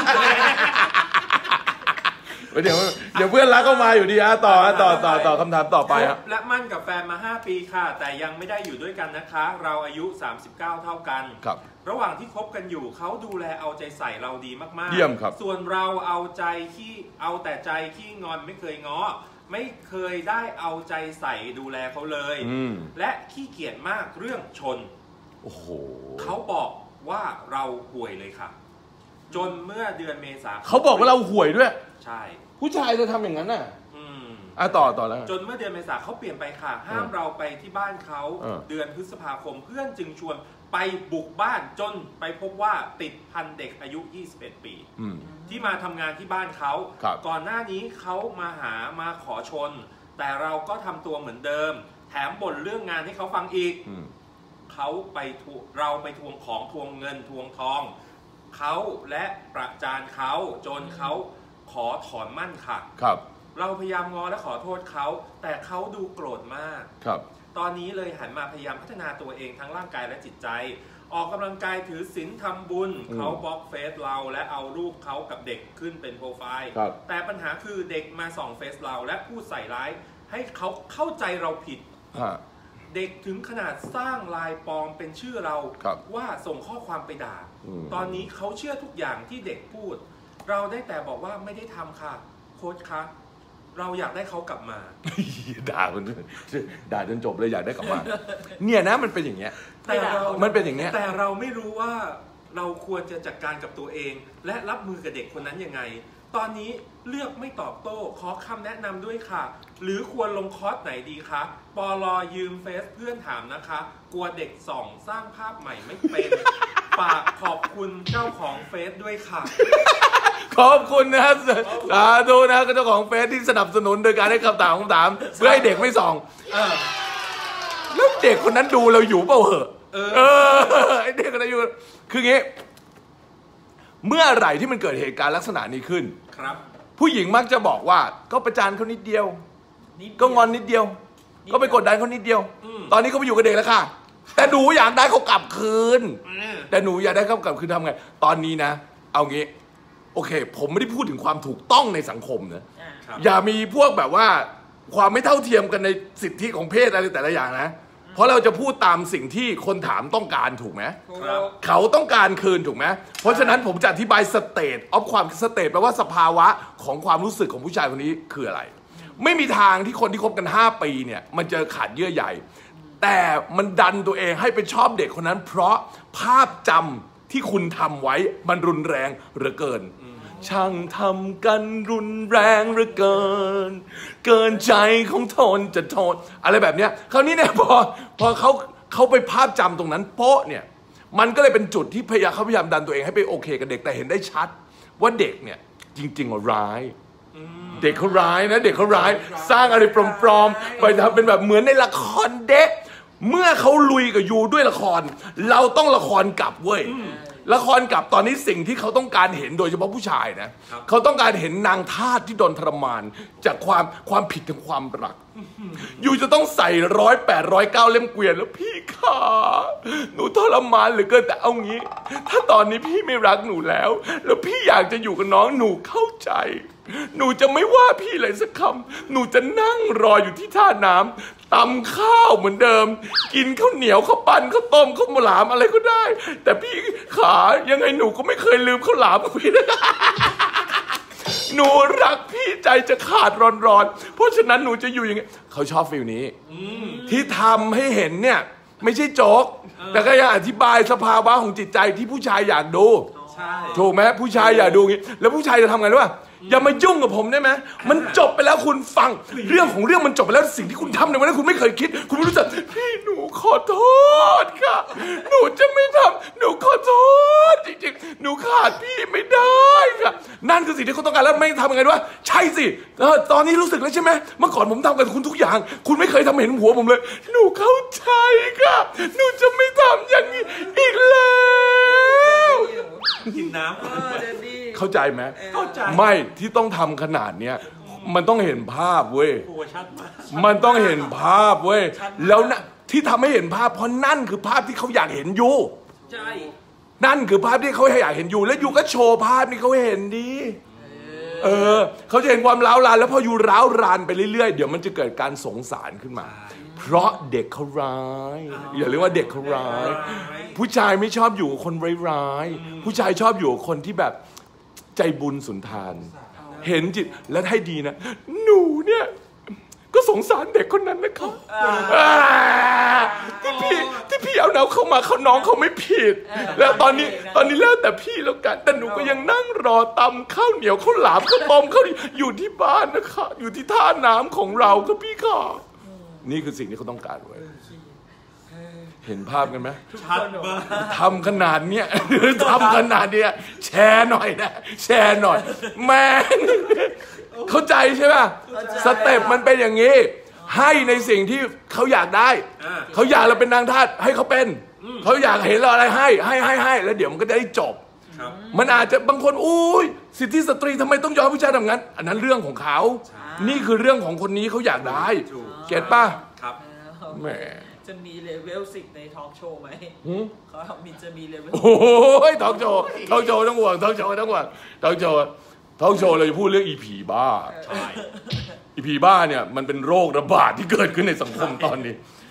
เดี๋ยวเดี๋ยวเพื่อนรักก็มาอยู่ดีอ่ะต่อต่อต่อต่อคำถามต่อไปครับและมั่นกับแฟนมาห้าปีค่ะแต่ยังไม่ได้อยู่ด้วยกันนะคะเราอายุสามสิบเก้าเท่ากันครับระหว่างที่คบกันอยู่เขาดูแลเอาใจใส่เราดีมากๆเยี่ยมครับส่วนเราเอาใจขี้เอาแต่ใจขี้งอนไม่เคยง้อไม่เคยได้เอาใจใส่ดูแลเขาเลยและขี้เกียจมากเรื่องชนโอ้โหเขาบอกว่าเราห่วยเลยค่ะจนเมื่อเดือนเมษาเขาบอกว่าเราห่วยด้วยใช่ผู้ชายจะทำอย่างนั้นน่ะอืมอ่ะต่อต่อแล้วจนเมื่อเดือนเมษาเขาเปลี่ยนไปค่ะห้ามเราไปที่บ้านเขาเดือนพฤษภาคมเพื่อนจึงชวนไปบุกบ้านจนไปพบว่าติดพันเด็กอายุยี่สิบเอ็ดปีที่มาทำงานที่บ้านเขาก่อนหน้านี้เขามาหามาขอชนแต่เราก็ทำตัวเหมือนเดิมแถมบ่นเรื่องงานให้เขาฟังอีกเขาไปเราไปทวงของทวงเงินทวงทองเขาและประจานเขาจนเขาขอถอนมั่นค่ะครับเราพยายามง้อและขอโทษเขาแต่เขาดูโกรธมากครับตอนนี้เลยหันมาพยายามพัฒนาตัวเองทั้งร่างกายและจิตใจออกกำลังกายถือศีลทำบุญเขาบล็อกเฟซเราและเอารูปเขากับเด็กขึ้นเป็นโปรไฟล์แต่ปัญหาคือเด็กมาส่องเฟซเราและพูดใส่ร้ายให้เขาเข้าใจเราผิดเด็กถึงขนาดสร้างไลน์ปลอมเป็นชื่อเราว่าส่งข้อความไปด่าตอนนี้เขาเชื่อทุกอย่างที่เด็กพูดเราได้แต่บอกว่าไม่ได้ทำค่ะโค้ชคะเราอยากได้เขากลับมาด่าคนด่าจนจบเลยอยากได้กลับมาเนี่ยนะมันเป็นอย่างเงี้ยแต่เรามันเป็นอย่างเงี้ยแต่เราไม่รู้ว่าเราควรจะจัดการกับตัวเองและรับมือกับเด็กคนนั้นยังไงตอนนี้เลือกไม่ตอบโต้ขอคำแนะนำด้วยค่ะหรือควรลงคอร์สไหนดีคะปอลอยืมเฟซเพื่อนถามนะคะกลัวเด็กส่องสร้างภาพใหม่ไม่เป็นฝากขอบคุณเจ้าของเฟซด้วยค่ะขอบคุณนะสาธุนะเจ้าของเฟซที่สนับสนุนโดยการให้คำถามคำถามเพื่อให้เด็กไม่ส่องแล้วเด็กคนนั้นดูเราอยู่เปล่าเหรอเออไอเด็กคนนั้นอยู่คืองี้เมื่อไหร่ที่มันเกิดเหตุการณ์ลักษณะนี้ขึ้นครับผู้หญิงมักจะบอกว่าก็ประจานเขานิดเดียวก็งอนนิดเดียวก็ไปกดดันเขานิดเดียวตอนนี้เขาไปอยู่กับเด็กแล้วค่ะแต่หนูอยากได้เขากลับคืนแต่หนูอยากได้เขากลับคืนทำไงตอนนี้นะเอางี้โอเคผมไม่ได้พูดถึงความถูกต้องในสังคมนะอย่ามีพวกแบบว่าความไม่เท่าเทียมกันในสิทธิของเพศอะไรแต่ละอย่างนะเพราะเราจะพูดตามสิ่งที่คนถามต้องการถูกไหมเขาต้องการคืนถูกไหมเพราะฉะนั้นผมจะอธิบายสเตทออฟความสเตทแปลว่าสภาวะของความรู้สึกของผู้ชายคนนี้คืออะไรไม่มีทางที่คนที่คบกันห้าปีเนี่ยมันจะขาดเยื่อใยแต่มันดันตัวเองให้ไปชอบเด็กคนนั้นเพราะภาพจำที่คุณทำไว้มันรุนแรงเหลือเกินช่างทำกันรุนแรงเหลือเกินเกินใจของทนจะทนอะไรแบบเนี้ยคราวนี้เนี่ยพอพอเขาเขาไปภาพจำตรงนั้นโป๊ะเนี่ยมันก็เลยเป็นจุดที่พยายามเขาพยายามดันตัวเองให้ไปโอเคกับเด็กแต่เห็นได้ชัดว่าเด็กเนี่ยจริงๆร้ายเด็กเขาร้ายนะเด็กเขาร้ายสร้างอะไรปลอมๆไปทำเป็นแบบเหมือนในละครเด็กเมื่อเขาลุยกับยูด้วยละครเราต้องละครกลับเว้ยละครกลับตอนนี้สิ่งที่เขาต้องการเห็นโดยเฉพาะผู้ชายนะเขาต้องการเห็นนางทาสที่โดนทรมานจากความความผิดทางความรักยูจะต้องใส่ร้อยแปดร้อยเก้าเล่มเกวียนแล้วพี่ขาหนูทรมานเหลือเกินแต่เอางี้ถ้าตอนนี้พี่ไม่รักหนูแล้วแล้วพี่อยากจะอยู่กับน้องหนูเข้าใจหนูจะไม่ว่าพี่เลยสักคำหนูจะนั่งรออยู่ที่ท่าน้ำตำข้าวเหมือนเดิมกินข้าวเหนียวข้าวปั้นข้าวต้มข้าวหลามอะไรก็ได้แต่พี่ขายังไงหนูก็ไม่เคยลืมข้าวหลามพี่นะหนูรักพี่ใจจะขาดร้อนๆเพราะฉะนั้นหนูจะอยู่อย่างนี้เขาชอบฟิลนี้ที่ทำให้เห็นเนี่ยไม่ใช่โจ๊กแต่ก็ยังอธิบายสภาวะของจิตใจที่ผู้ชายอยากดูถูกไหมผู้ชายอยากดูอย่างนี้แล้วผู้ชายจะทำไงรู้ป่ะอย่ามายุ่งกับผมได้ไหมมันจบไปแล้วคุณฟังเรื่องของเรื่องมันจบไปแล้วสิ่งที่คุณทำในวันนั้นคุณไม่เคยคิดคุณไม่รู้จักพี่หนูขอโทษค่ะหนูจะไม่ทำหนูขอโทษจริงๆหนูขาดพี่ไม่ได้ค่ะนั่นคือสิ่งที่เขาต้องการแล้วไม่ทำยังไงด้วยใช่สิตอนนี้รู้สึกแล้วใช่ไหมเมื่อก่อนผมทำกับคุณทุกอย่างคุณไม่เคยทำเห็นหัวผมเลยหนูเข้าใจค่ะหนูจะไม่ทำอย่างนี้อีกแล้วกินน้ำเข้าใจไหมเข้าใจไม่ที่ต้องทำขนาดเนี้ยมันต้องเห็นภาพเว้ยมันต้องเห็นภาพเว้ยแล้วนะที่ทำให้เห็นภาพเพราะนั่นคือภาพที่เขาอยากเห็นอยู่ใช่นั่นคือภาพที่เขาอยากเห็นอยู่แล้วยูก็โชว์ภาพนี้เขาเห็นดีเออเขาจะเห็นความร้าวรานแล้วพอยูร้าวรานไปเรื่อยๆเดี๋ยวมันจะเกิดการสงสารขึ้นมาเพราะเด็กเขาร้ายอย่าเรียกว่าเด็กเขาร้ายผู้ชายไม่ชอบอยู่กับคนร้ายๆผู้ชายชอบอยู่กับคนที่แบบใจบุญสุนทานเห็นจิตและให้ดีนะหนูเนี่ยก็สงสารเด็กคนนั้นนะครับที่พี่ที่พี่เอาน้องเข้ามาเขาน้องเขาไม่ผิดแล้วตอนนี้ตอนนี้แล้วแต่พี่แล้วกันแต่หนูก็ยังนั่งรอตำข้าวเหนียวข้าวหลามข้าวต้มข้าวอยู่ที่บ้านนะคะอยู่ที่ท่าน้ำของเราก็พี่ค่ะนี่คือสิ่งที่เขาต้องการไว้เห็นภาพกันไหมชัดมากทำขนาดเนี้ยทำขนาดเนี้ยแชร์หน่อยนะแชร์หน่อยแม่เข้าใจใช่ไหมสเต็ปมันเป็นอย่างนี้ให้ในสิ่งที่เขาอยากได้เขาอยากเราเป็นนางทาสให้เขาเป็นเขาอยากเห็นเราอะไรให้ให้ให้ให้แล้วเดี๋ยวมันก็ได้จบมันอาจจะบางคนอุ้ยสิทธิสตรีทำไมต้องยอมผู้ชายทำงั้นอันนั้นเรื่องของเขานี่คือเรื่องของคนนี้เขาอยากได้เก็ตป่ะครับแหมจะมีเลเวลสิบในทอล์กโชว์ไหมเขาทำมีจะมีเลเวลโอ้ยทอล์กโชว์ทอล์กโชว์ต้องห่วงทอล์กโชว์ต้องห่วงทอล์กโชว์ทอล์กโชว์เราจะพูดเรื่องอีผีบ้าใช่อีผีบ้าเนี่ยมันเป็นโรคระบาดที่เกิดขึ้นในสังคมตอนนี้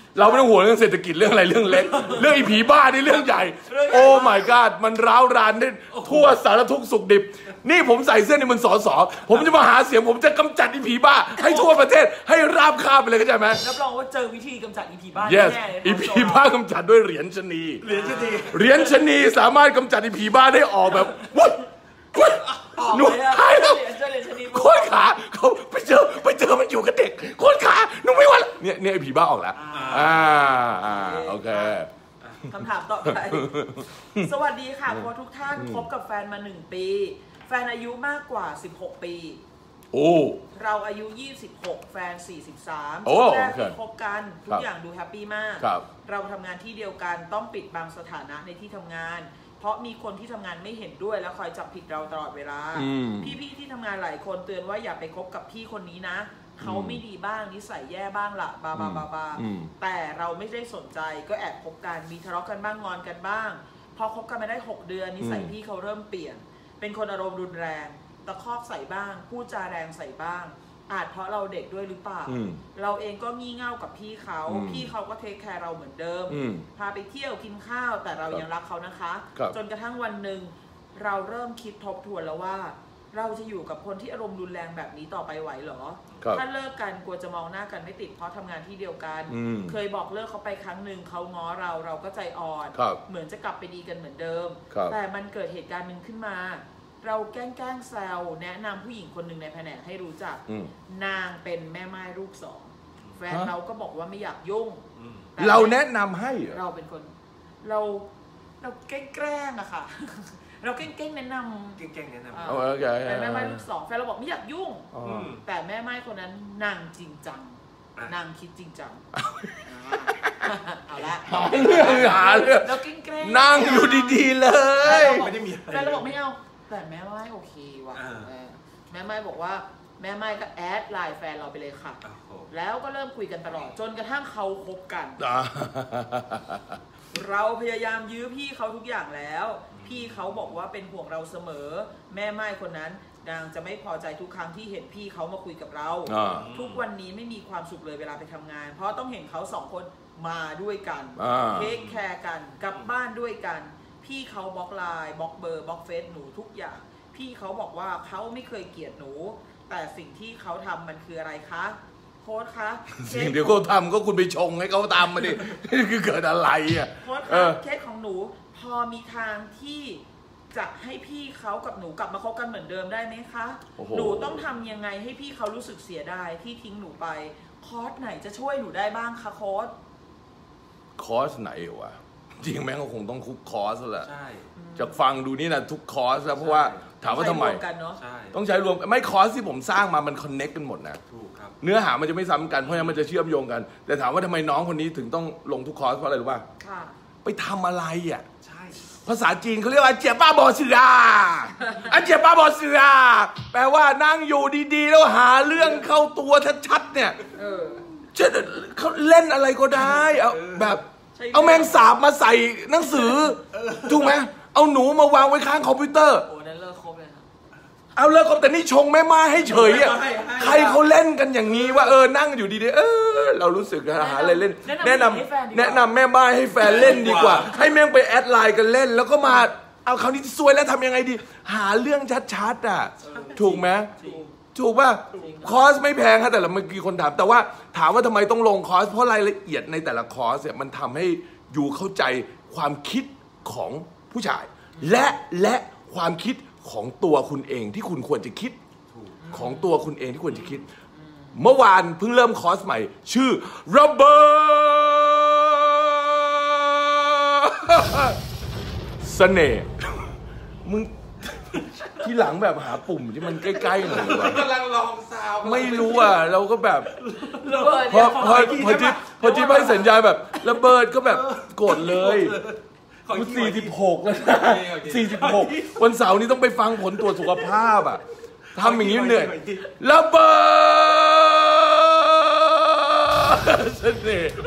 เราไม่ต้องห่วงเรื่องเศรษฐกิจเรื่องอะไรเรื่องเล็กเรื่องอีผีบ้านี่เรื่องใหญ่โอ้ my god มันร้าวรานได้ทั่วสารทุกข์สุขดิบนี่ผมใส่เสื้อนี่มันสอสอผมจะมาหาเสียงผมจะกำจัดอีผีบ้าให้ทั่วประเทศให้ราบคาบไปเลยเข้าใจไหมรับรองว่าเจอวิธีกำจัดอีผีบ้า yes แน่เลยอีผีบ้ากำจัดด้วยเหรียญชนีเหรียญชนีเหรียญชนีสามารถกำจัดอีผีบ้าได้ออกแบบวุ้ยวุ้ยหนูหายแล้วโคตรขาเขาไปเจอไปเจอมันอยู่กับเด็กโคตรขาหนูไม่ไหวเนี่ยเนี่ยไอ้ผีบ้าออกแล้วอ่าอ่าโอเคคำถามต่อไปสวัสดีค่ะโค้ชทุกท่านคบกับแฟนมาหนึ่งปีแฟนอายุมากกว่าสิบหกปีโอ้เราอายุยี่สิบหกแฟนสี่สิบสามโอ้แรกที่คบกันทุกอย่างดูแฮปปี้มากเราทำงานที่เดียวกันต้องปิดบังสถานะในที่ทำงานเพราะมีคนที่ทำงานไม่เห็นด้วยแล้วคอยจับผิดเราตลอดเวลาพี่ๆที่ทำงานหลายคนเตือนว่าอย่าไปคบกับพี่คนนี้นะเขาไม่ดีบ้างนิสัยแย่บ้างละบาบาบาบาแต่เราไม่ได้สนใจก็แอบคบกันมีทะเลาะกันบ้างงอนกันบ้างพอคบกันมาได้หกเดือนนิสัยพี่เขาเริ่มเปลี่ยนเป็นคนอารมณ์รุนแรงตะคอกใส่บ้างพูดจาแรงใส่บ้างอาจเพราะเราเด็กด้วยหรือเปล่าเราเองก็งี่เง่ากับพี่เขาพี่เขาก็เทคแคร์เราเหมือนเดิมพาไปเที่ยวกินข้าวแต่เรายังรักเขานะคะจนกระทั่งวันหนึ่งเราเริ่มคิดทบทวนแล้วว่าเราจะอยู่กับคนที่อารมณ์รุนแรงแบบนี้ต่อไปไหวหรอถ้าเลิกกันกลัวจะมองหน้ากันไม่ติดเพราะทำงานที่เดียวกันเคยบอกเลิกเขาไปครั้งหนึ่งเขาง้อเราเราก็ใจอ่อนเหมือนจะกลับไปดีกันเหมือนเดิมแต่มันเกิดเหตุการณ์หนึ่งขึ้นมาเราแกล้งแกล้งแซวแนะนำผู้หญิงคนหนึ่งในแผนกให้รู้จักนางเป็นแม่ไม้ลูกสองแฟนเราก็บอกว่าไม่อยากยุ่งเราแนะนำให้เราเป็นคนเราเราแกล้งแกล้งอะค่ะเราแกล้งแกล้งแนะนำแกล้งแนะนำแต่แม่ไม้ลูกสองแฟนเราบอกไม่อยากยุ่งแต่แม่ไม้คนนั้นนางจริงจังนางคิดจริงจังเอาละหาเรื่องหาเรื่องเราแกล้งแกล้งนั่งอยู่ดีๆเลยไม่ได้มีแฟนเราบอกไม่เอาแต่แม่ไม้โอเคว่ะแม่ไม้บอกว่าแม่ไม้ก็แอดไลน์แฟนเราไปเลยค่ะแล้วก็เริ่มคุยกันตลอดจนกระทั่งเขาคบกันเราพยายามยื้อพี่เขาทุกอย่างแล้วพี่เขาบอกว่าเป็นห่วงเราเสมอแม่ไม้คนนั้นนางจะไม่พอใจทุกครั้งที่เห็นพี่เขามาคุยกับเราทุกวันนี้ไม่มีความสุขเลยเวลาไปทำงานเพราะต้องเห็นเขาสองคนมาด้วยกันเทคแคร์กันกลับบ้านด้วยกันพี่เขาบล็อกไลน์บล็อกเบอร์บล็อกเฟซหนูทุกอย่างพี่เขาบอกว่าเขาไม่เคยเกลียดหนูแต่สิ่งที่เขาทำมันคืออะไรคะโค้ชคะสิ่งที่เขาทำก็คุณไปชงให้เขาทำมาดิคือเกิดอะไรอ่ะโค้ชคะเคสของหนูพอมีทางที่จะให้พี่เขากับหนูกลับมาคบกันเหมือนเดิมได้ไหมคะหนูต้องทำยังไงให้พี่เขารู้สึกเสียดายที่ทิ้งหนูไปคอร์สไหนจะช่วยหนูได้บ้างคะโค้ชคอร์สไหนวะจริงแม่งก็คงต้องคุกคอร์สแหละจากฟังดูนี่นะทุกคอร์สแล้วเพราะว่าถามว่าทำไมต้องใช้รวมไม่คอร์สที่ผมสร้างมามันคอนเน็กกันหมดนะเนื้อหามันจะไม่ซ้ำกันเพราะฉะนั้นมันจะเชื่อมโยงกันแต่ถามว่าทำไมน้องคนนี้ถึงต้องลงทุกคอร์สเพราะอะไรรู้ป่ะไปทำอะไรอ่ะภาษาจีนเขาเรียกว่าเจียบ้าบอสืออาอันเจียบ้าบอสืออาแปลว่านั่งอยู่ดีๆแล้วหาเรื่องเข้าตัวชัดๆเนี่ยเขาเล่นอะไรก็ได้เอาแบบเอาแมงสาบมาใส่หนังสือถูกไหมเอาหนูมาวางไว้ข้างคอมพิวเตอร์โอ้นั่นเลิกครบเลยครับเอาเลิกครบแต่นี่ชงแม่ไม้ให้เฉยอ่ะใครเขาเล่นกันอย่างนี้ว่าเออนั่งอยู่ดีๆเออเรารู้สึกหาอะไรเล่นแนะนำแนะนำแม่ไม้ให้แฟนเล่นดีกว่าให้แม่งไปแอดไลน์กันเล่นแล้วก็มาเอาคราวนี้ซวยแล้วทำยังไงดีหาเรื่องชัดๆอ่ะถูกไหมถูกป่ะคอร์สไม่แพงค่ะแต่ละเมื่อกี้คนถามแต่ว่าถามว่าทำไมต้องลงคอร์สเพราะรายละเอียดในแต่ละคอร์สเนี่ยมันทำให้ยูเข้าใจความคิดของผู้ชายและและความคิดของตัวคุณเองที่คุณควรจะคิดของตัวคุณเองที่ควรจะคิดเมื่อวานเพิ่งเริ่มคอร์สใหม่ชื่อระเบิดเสน่ห์มึงที่หลังแบบหาปุ่มที่มันใกล้ๆหน่อยว่ะกำลังลองซาวไม่รู้อ่ะเราก็แบบพอพอพอจิ๊บพอจิ๊บให้สัญญาแบบระเบิดก็แบบกดเลยกูสี่สิบหกแล้วนะสี่สิบหกวันเสาร์นี้ต้องไปฟังผลตรวจสุขภาพอ่ะทำอย่างนี้เหนื่อยระเบิดเสน่ห์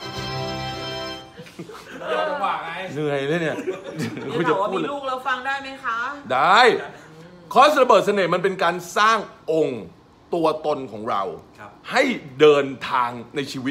เหนื่อยเลยเนี่ยคุณจะพูดมีลูกแล้วฟังได้ไหมคะได้คอร์สระเบิดเสน่ห์มันเป็นการสร้างองค์ตัวตนของเราให้เดินทางในชีวิต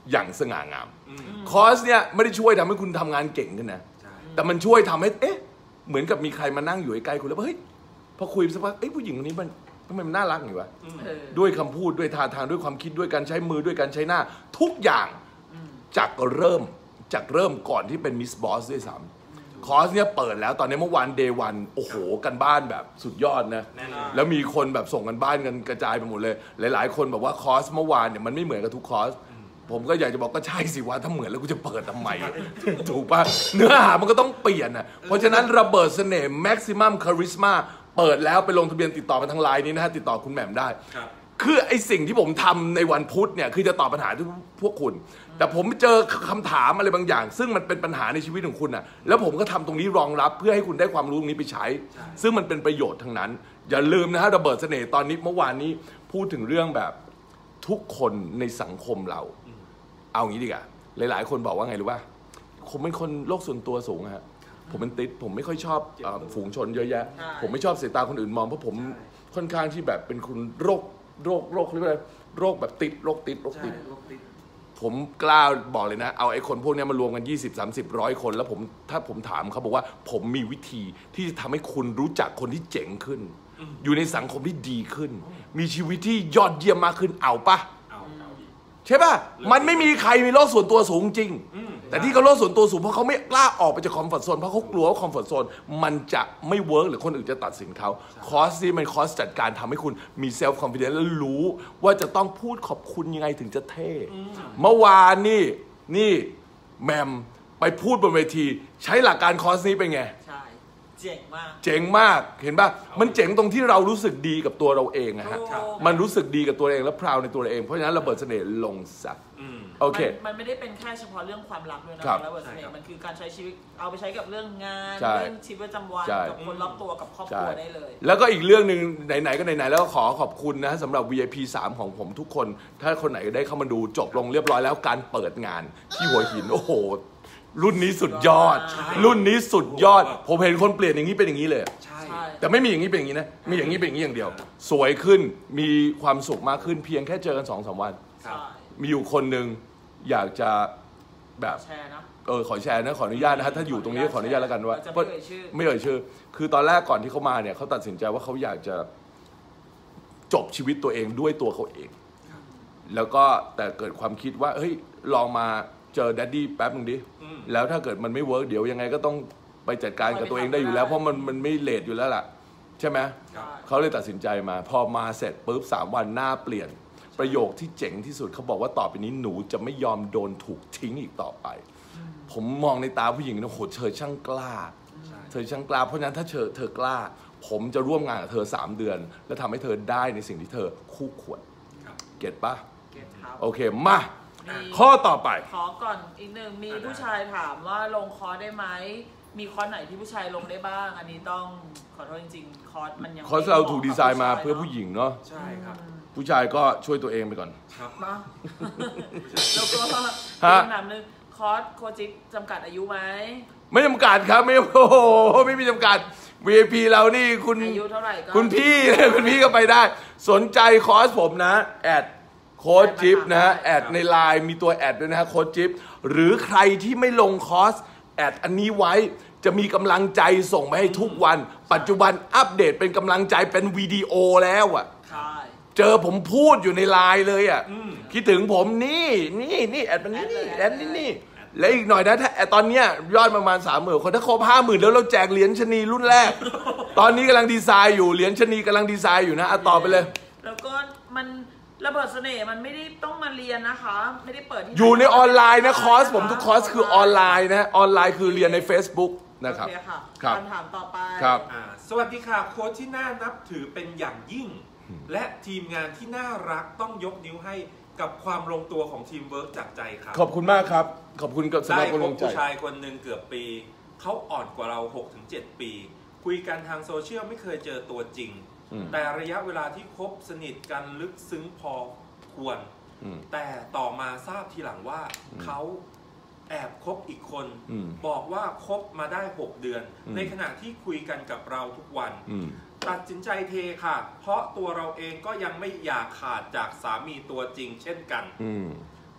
อย่างสง่างามคอร์สเนี่ยไม่ได้ช่วยทำให้คุณทำงานเก่งขึ้นนะแต่มันช่วยทำให้เอ๊ะเหมือนกับมีใครมานั่งอยู่ใกล้คุณแล้วเฮ้ยพอคุยสักพักเอ้ยผู้หญิงคนนี้มันทำไมมันน่ารักอย่างวะด้วยคำพูดด้วยท่าทางด้วยความคิดด้วยการใช้มือด้วยการใช้หน้าทุกอย่างจากเริ่มจากเริ่มก่อนที่เป็นมิสบอสด้วยซ้ำคอร์สเนี่ยเปิดแล้วตอนนี้เมื่อวานเดย์วันโอ้โหกันบ้านแบบสุดยอดนะแล้วมีคนแบบส่งกันบ้านกันกระจายไปหมดเลยหลายๆคนบอกว่าคอร์สเมื่อวานเนี่ยมันไม่เหมือนกับทุกคอร์สผมก็อยากจะบอกก็ใช่สิว่าถ้าเหมือนแล้วกูจะเปิดทำไมถูกป่ะเนื้อหามันก็ต้องเปลี่ยนอ่ะเพราะฉะนั้นระเบิดเสน่ห์ maximum charisma เปิดแล้วไปลงทะเบียนติดต่อมาทางไลน์นี้นะฮะติดต่อคุณแหม่มได้คือไอสิ่งที่ผมทำในวันพุธเนี่ยคือจะตอบปัญหาทุกพวกคุณแต่ผมเจอคำถามอะไรบางอย่างซึ่งมันเป็นปัญหาในชีวิตของคุณอ่ะแล้วผมก็ทำตรงนี้รองรับเพื่อให้คุณได้ความรู้ตรงนี้ไปใช้ซึ่งมันเป็นประโยชน์ทั้งนั้นอย่าลืมนะฮะระเบิดเสน่ห์ตอนนี้เมื่อวานนี้พูดถึงเรื่องแบบทุกคนในสังคมเราเอางี้ดีกว่าหลายๆคนบอกว่าไงรู้ป่ะผมเป็นคนโลกส่วนตัวสูงฮะผมเป็นติดผมไม่ค่อยชอบฝูงชนเยอะแยะผมไม่ชอบสายตาคนอื่นมองเพราะผมค่อนข้างที่แบบเป็นคนโรคโรคโรคเรียกว่าอะไรโรคแบบติดโรคติดโรคติดผมกล้าบอกเลยนะเอาไอ้คนพวกนี้มารวมกันยี่สิบ สามสิบ ร้อยคนแล้วผมถ้าผมถามเขาบอกว่าผมมีวิธีที่จะทำให้คุณรู้จักคนที่เจ๋งขึ้นอยู่ในสังคมที่ดีขึ้นมีชีวิตที่ยอดเยี่ยมมากขึ้นเอาปะใช่ป่ะมันไม่มีใครมีโลกส่วนตัวสูงจริงแต่ที่เขาโลกส่วนตัวสูงเพราะเขาไม่กล้าออกไปจากคอมฟอร์ทโซนเพราะเขากลัวว่าคอมฟอร์ทโซนมันจะไม่เวิร์กหรือคนอื่นจะตัดสินเขาคอร์สนี้มันคอร์สจัดการทำให้คุณมีเซลฟ์คอนฟิเดนซ์และรู้ว่าจะต้องพูดขอบคุณยังไงถึงจะเท่เมื่อวานนี่นี่แมมไปพูดบนเวทีใช้หลักการคอร์สนี้เป็นไงเจ๋งมากเจ๋งมากเห็นป่ะมันเจ๋งตรงที่เรารู้สึกดีกับตัวเราเองอะฮะมันรู้สึกดีกับตัวเองและพราวในตัวเราเองเพราะฉะนั้นระเบิดเสน่ห์ลงสักโอเคมันไม่ได้เป็นแค่เฉพาะเรื่องความรักด้วยนะระเบิดเสน่ห์มันคือการใช้ชีวิตเอาไปใช้กับเรื่องงานเรื่องชีวิตประจำวันกับคนรอบตัวกับครอบครัวได้เลยแล้วก็อีกเรื่องนึงไหนๆก็ไหนๆแล้วก็ขอขอบคุณนะสำหรับ วี ไอ พี สาม ของผมทุกคนถ้าคนไหนได้เข้ามาดูจบลงเรียบร้อยแล้วการเปิดงานที่หัวหินโอ้โหรุ่นนี้สุดยอดรุ่นนี้สุดยอดผมเห็นคนเปลี่ยนอย่างนี้เป็นอย่างนี้เลยแต่ไม่มีอย่างนี้เป็นอย่างนี้นะมีอย่างนี้เป็นอย่างนี้อย่างเดียวสวยขึ้นมีความสุขมากขึ้นเพียงแค่เจอกัน สองสาม วันมีอยู่คนหนึ่งอยากจะแบบเออขอแชร์นะขออนุญาตนะฮะถ้าอยู่ตรงนี้ขออนุญาตแล้วกันว่าไม่เอ่ยชื่อคือตอนแรกก่อนที่เขามาเนี่ยเขาตัดสินใจว่าเขาอยากจะจบชีวิตตัวเองด้วยตัวเขาเองแล้วก็แต่เกิดความคิดว่าเฮ้ยลองมาเจอแดดดี้แป๊บนึงดิแล้วถ้าเกิดมันไม่เวิร์กเดี๋ยวยังไงก็ต้องไปจัดการกับตัวเองได้อยู่แล้วเพราะมันมันไม่เลทอยู่แล้วล่ะใช่ไหมเขาเลยตัดสินใจมาพอมาเสร็จปุ๊บสามวันหน้าเปลี่ยนประโยคที่เจ๋งที่สุดเขาบอกว่าต่อไปนี้หนูจะไม่ยอมโดนถูกทิ้งอีกต่อไปผมมองในตาผู้หญิงนะโหเธอช่างกล้าเธอช่างกล้าเพราะฉะนั้นถ้าเธอเธอกล้าผมจะร่วมงานกับเธอสามเดือนแล้วทำให้เธอได้ในสิ่งที่เธอคู่ควรเก็ตปะโอเคมาข้อต่อไปขอก่อนอีกหนึ่งมีผู้ชายถามว่าลงคอร์สได้ไหมมีคอร์สไหนที่ผู้ชายลงได้บ้างอันนี้ต้องขอโทษจริงๆคอร์สมันยังคอร์สเราถูกดีไซน์มาเพื่อผู้หญิงเนาะใช่ครับผู้ชายก็ช่วยตัวเองไปก่อนครับมาแล้วก็คำถามนึงคอร์สโคจิกจำกัดอายุไหมไม่จำกัดครับไม่โอ้โหไม่มีจำกัด วี ไอ พี เรานี่คุณอายุเท่าไหร่ก็คุณพี่คุณพี่ก็ไปได้สนใจคอร์สผมนะแอดโค้ชจิ๊บนะฮะแอดในไลน์มีตัวแอดด้วยนะฮะโค้ชจิ๊บหรือใครที่ไม่ลงคอร์สแอดอันนี้ไว้จะมีกำลังใจส่งไปให้ทุกวันปัจจุบันอัปเดตเป็นกำลังใจเป็นวิดีโอแล้วอ่ะเจอผมพูดอยู่ในไลน์เลยอ่ะคิดถึงผมนี่นี่นี่แอดมันนี่แอดนี่นี่และอีกหน่อยนะถ้าตอนเนี้ยยอดประมาณสามหมื่นคนถ้าครบห้าหมื่นแล้วเราแจกเหรียญชนีรุ่นแรกตอนนี้กำลังดีไซน์อยู่เหรียญชนีกำลังดีไซน์อยู่นะอ่ะต่อไปเลยแล้วก็มันระเบิดเสน่ห์มันไม่ได้ต้องมาเรียนนะคะไม่ได้เปิดที่อยู่ในออนไลน์นะคอร์สผมทุกคอร์สคือออนไลน์นะออนไลน์คือเรียนใน Facebook นะครับโอเคค่ะคำถามต่อไปครับสวัสดีค่ะโค้ชที่น่านับถือเป็นอย่างยิ่งและทีมงานที่น่ารักต้องยกนิ้วให้กับความลงตัวของทีมเวิร์กจากใจครับขอบคุณมากครับขอบคุณกับสำหรับกำลังใจได้พบผู้ชายคนหนึ่งเกือบปีเขาอ่อนกว่าเรา หกถึงเจ็ด ปีคุยกันทางโซเชียลไม่เคยเจอตัวจริงแต่ระยะเวลาที่คบสนิทกันลึกซึ้งพอควรแต่ต่อมาทราบทีหลังว่าเขาแอบคบอีกคนบอกว่าคบมาได้หกเดือนในขณะที่คุยกันกับเราทุกวันตัดสินใจเทค่ะเพราะตัวเราเองก็ยังไม่อยากขาดจากสามีตัวจริงเช่นกัน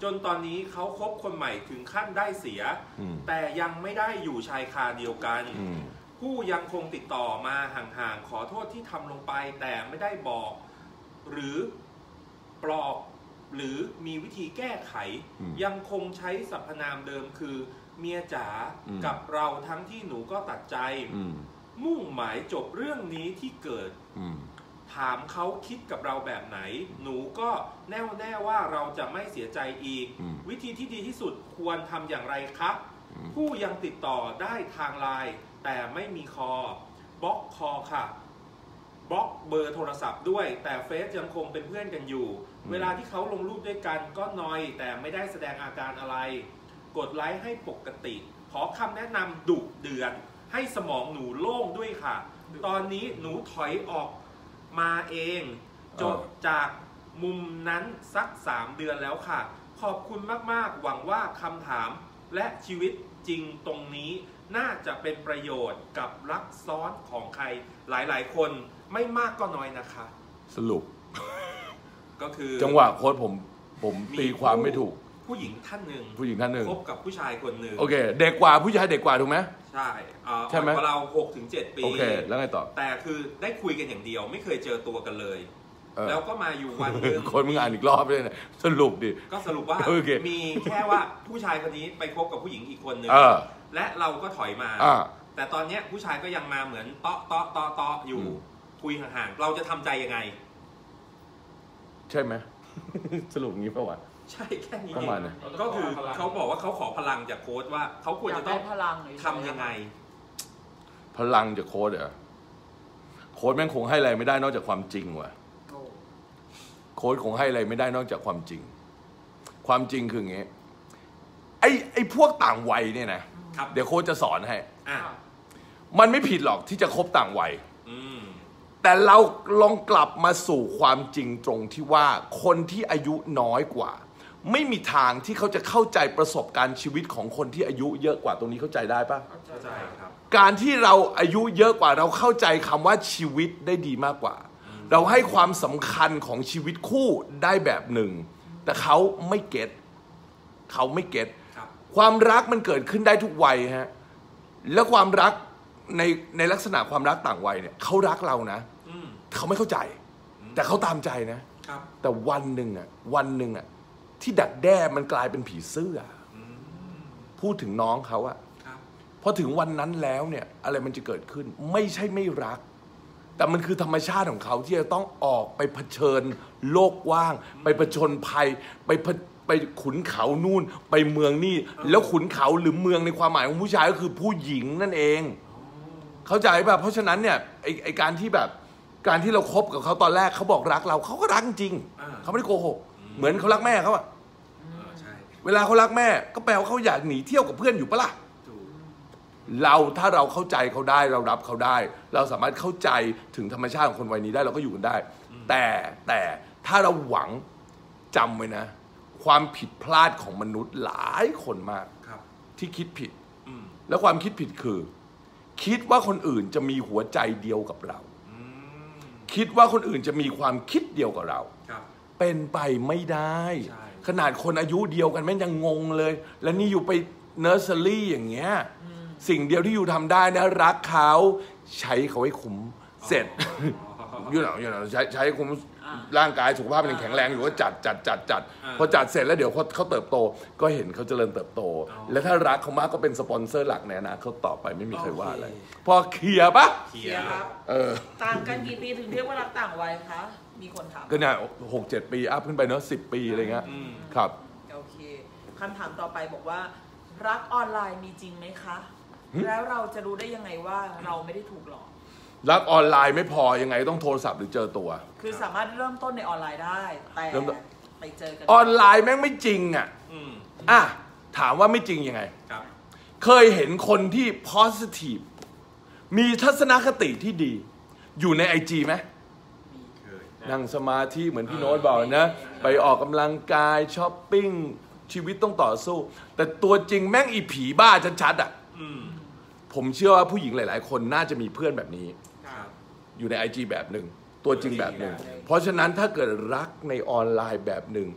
จนตอนนี้เขาคบคนใหม่ถึงขั้นได้เสียแต่ยังไม่ได้อยู่ชายคาเดียวกันผู้ยังคงติดต่อมาห่างๆขอโทษที่ทำลงไปแต่ไม่ได้บอกหรือปลอบหรือมีวิธีแก้ไขยังคงใช้สรรพนามเดิมคือเมียจ๋ากับเราทั้งที่หนูก็ตัดใจมุ่งหมายจบเรื่องนี้ที่เกิดถามเขาคิดกับเราแบบไหนหนูก็แน่วแน่ว่าเราจะไม่เสียใจอีกวิธีที่ดีที่สุดควรทำอย่างไรครับผู้ยังติดต่อได้ทางไลน์แต่ไม่มีคอบล็อกคอค่ะบล็อกเบอร์โทรศัพท์ด้วยแต่เฟซยังคงเป็นเพื่อนกันอยู่เวลาที่เขาลงรูปด้วยกันก็นอยแต่ไม่ได้แสดงอาการอะไรกดไลค์ให้ปกติขอคำแนะนำดุเดือดให้สมองหนูโล่งด้วยค่ะตอนนี้หนูถอยออกมาเองจบจากมุมนั้นสักสามเดือนแล้วค่ะขอบคุณมากๆหวังว่าคำถามและชีวิตจริงตรงนี้น่าจะเป็นประโยชน์กับรักซ้อนของใครหลายๆคนไม่มากก็น้อยนะคะสรุปก็คือจังหวะโค้ดผมผมตีความไม่ถูกผู้หญิงท่านหนึ่งผู้หญิงท่านหนึ่งคบกับผู้ชายคนหนึ่งโอเคเด็กกว่าผู้ชายเด็กกว่าถูกไหมใช่ใช่ไหมเราหกถึงเจ็ดปีโอเคแล้วไงต่อแต่คือได้คุยกันอย่างเดียวไม่เคยเจอตัวกันเลยแล้วก็มาอยู่วันนึงคนมึงอ่านอีกรอบเลยนะสรุปดิก็สรุปว่ามีแค่ว่าผู้ชายคนนี้ไปคบกับผู้หญิงอีกคนหนึ่งและเราก็ถอยมาแต่ตอนนี้ผู้ชายก็ยังมาเหมือนเตาะเตาะเตาะเตาะอยู่คุยห่างๆเราจะทำใจยังไงใช่ไหมสรุปงี้ป่าววะใช่แค่นี้ก็คือเขาบอกว่าเขาขอพลังจากโค้ชว่าเขาควรจะต้องทำยังไงพลังจากโค้ชเหรอโค้ชแม่งคงให้อะไรไม่ได้นอกจากความจริงว่ะโค้ชคงให้อะไรไม่ได้นอกจากความจริงความจริงคืออย่างงี้ไอ้ไอ้พวกต่างวัยเนี่ยนะเดี๋ยวโค้ชจะสอนให้มันไม่ผิดหรอกที่จะคบต่างวัยแต่เราลองกลับมาสู่ความจริงตรงที่ว่าคนที่อายุน้อยกว่าไม่มีทางที่เขาจะเข้าใจประสบการณ์ชีวิตของคนที่อายุเยอะกว่าตรงนี้เข้าใจได้ปะเข้าใจครับการที่เราอายุเยอะกว่าเราเข้าใจคำว่าชีวิตได้ดีมากกว่าเราให้ความสำคัญของชีวิตคู่ได้แบบหนึ่งแต่เขาไม่เก็ตเขาไม่เก็ตความรักมันเกิดขึ้นได้ทุกวัยฮะและความรักในในลักษณะความรักต่างวัยเนี่ยเขารักเรานะเขาไม่เข้าใจแต่เขาตามใจนะแต่วันหนึ่งอ่ะวันหนึ่งอ่ะที่ดักแด้มันกลายเป็นผีเสื้อพูดถึงน้องเขาอ่ะพอถึงวันนั้นแล้วเนี่ยอะไรมันจะเกิดขึ้นไม่ใช่ไม่รักแต่มันคือธรรมชาติของเขาที่จะต้องออกไปเผชิญโลกกว้างไปผจญภัยไปไปขุนเขานู่นไปเมืองนี่แล้วขุนเขาหรือเมืองในความหมายของผู้ชายก็คือผู้หญิงนั่นเองเข้าใจป่ะเพราะฉะนั้นเนี่ยไอไอการที่แบบการที่เราคบกับเขาตอนแรกเขาบอกรักเราเขาก็รักจริงเขาไม่ได้โกหกเหมือนเขารักแม่เขาอะเวลาเขารักแม่ก็แปลว่าเขาอยากหนีเที่ยวกับเพื่อนอยู่ปะล่ะเราถ้าเราเข้าใจเขาได้เรารับเขาได้เราสามารถเข้าใจถึงธรรมชาติของคนวัยนี้ได้เราก็อยู่กันได้แต่แต่ถ้าเราหวังจำไว้นะความผิดพลาดของมนุษย์หลายคนมากที่คิดผิดแล้วความคิดผิดคือคิดว่าคนอื่นจะมีหัวใจเดียวกับเราคิดว่าคนอื่นจะมีความคิดเดียวกับเราเป็นไปไม่ได้ขนาดคนอายุเดียวกันแม่งยังงงเลยแล้วนี่อยู่ไปเนอร์เซอรี่อย่างเงี้ยสิ่งเดียวที่อยู่ทำได้นะรักเขาใช้เขาให้คุ้มเสร็จอยู่หนออยู่หนอใช้ใช้คุ้มร่างกายสุขภาพยังแข็งแรงอยู่ก็จัดจัดจัดจัดพอจัดเสร็จแล้วเดี๋ยวเขาเขาเติบโตก็เห็นเขาเจริญเติบโตแล้วถ้ารักเขามากก็เป็นสปอนเซอร์หลักในอนาคตต่อไปไม่มีใครว่าอะไรพอเคลียร์ปะเคลียร์ครับเออต่างกันกี่ปีถึงเรียกว่ารักต่างวัยคะมีคนถามก็เนี่ยหกเจ็ดปีอัพขึ้นไปเนอะสิบปีอะไรเงี้ยครับโอเคคำถามต่อไปบอกว่ารักออนไลน์มีจริงไหมคะแล้วเราจะรู้ได้ยังไงว่าเราไม่ได้ถูกหลอกรักออนไลน์ไม่พอยังไงต้องโทรศัพท์หรือเจอตัวคือสามารถเริ่มต้นในออนไลน์ได้แต่ไปเจอกันออนไลน์แม่งไม่จริงอ่ะอ่ะถามว่าไม่จริงยังไงเคยเห็นคนที่ positive มีทัศนคติที่ดีอยู่ในไอจีไหมนั่งสมาธิเหมือนพี่โน้ตบอกนะไปออกกำลังกายช้อปปิ้งชีวิตต้องต่อสู้แต่ตัวจริงแม่งอีผีบ้าชัดๆอ่ะผมเชื่อว่าผู้หญิงหลายๆคนน่าจะมีเพื่อนแบบนี้อยู่ใน ไอ จี แบบหนึ่งตัวจริงแบบหนึ่งเพราะฉะนั้นถ้าเกิดรักในออนไลน์แบบหนึ่ง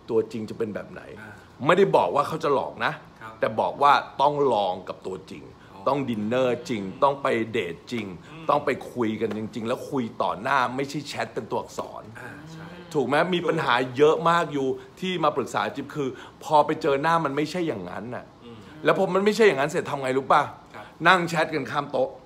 ตัวจริงจะเป็นแบบไหนไม่ได้บอกว่าเขาจะหลอกนะแต่บอกว่าต้องลองกับตัวจริงต้องดินเนอร์จริงต้องไปเดทจริงต้องไปคุยกันจริงๆแล้วคุยต่อหน้าไม่ใช่แชทเป็นตัวอักษรถูกไหมมีปัญหาเยอะมากอยู่ที่มาปรึกษาจิ๊บคือพอไปเจอหน้ามันไม่ใช่อย่างนั้นน่ะแล้วพอมันไม่ใช่อย่างนั้นเสร็จทำไงรู้ป่ะนั่งแชทกันข้ามโต๊ะ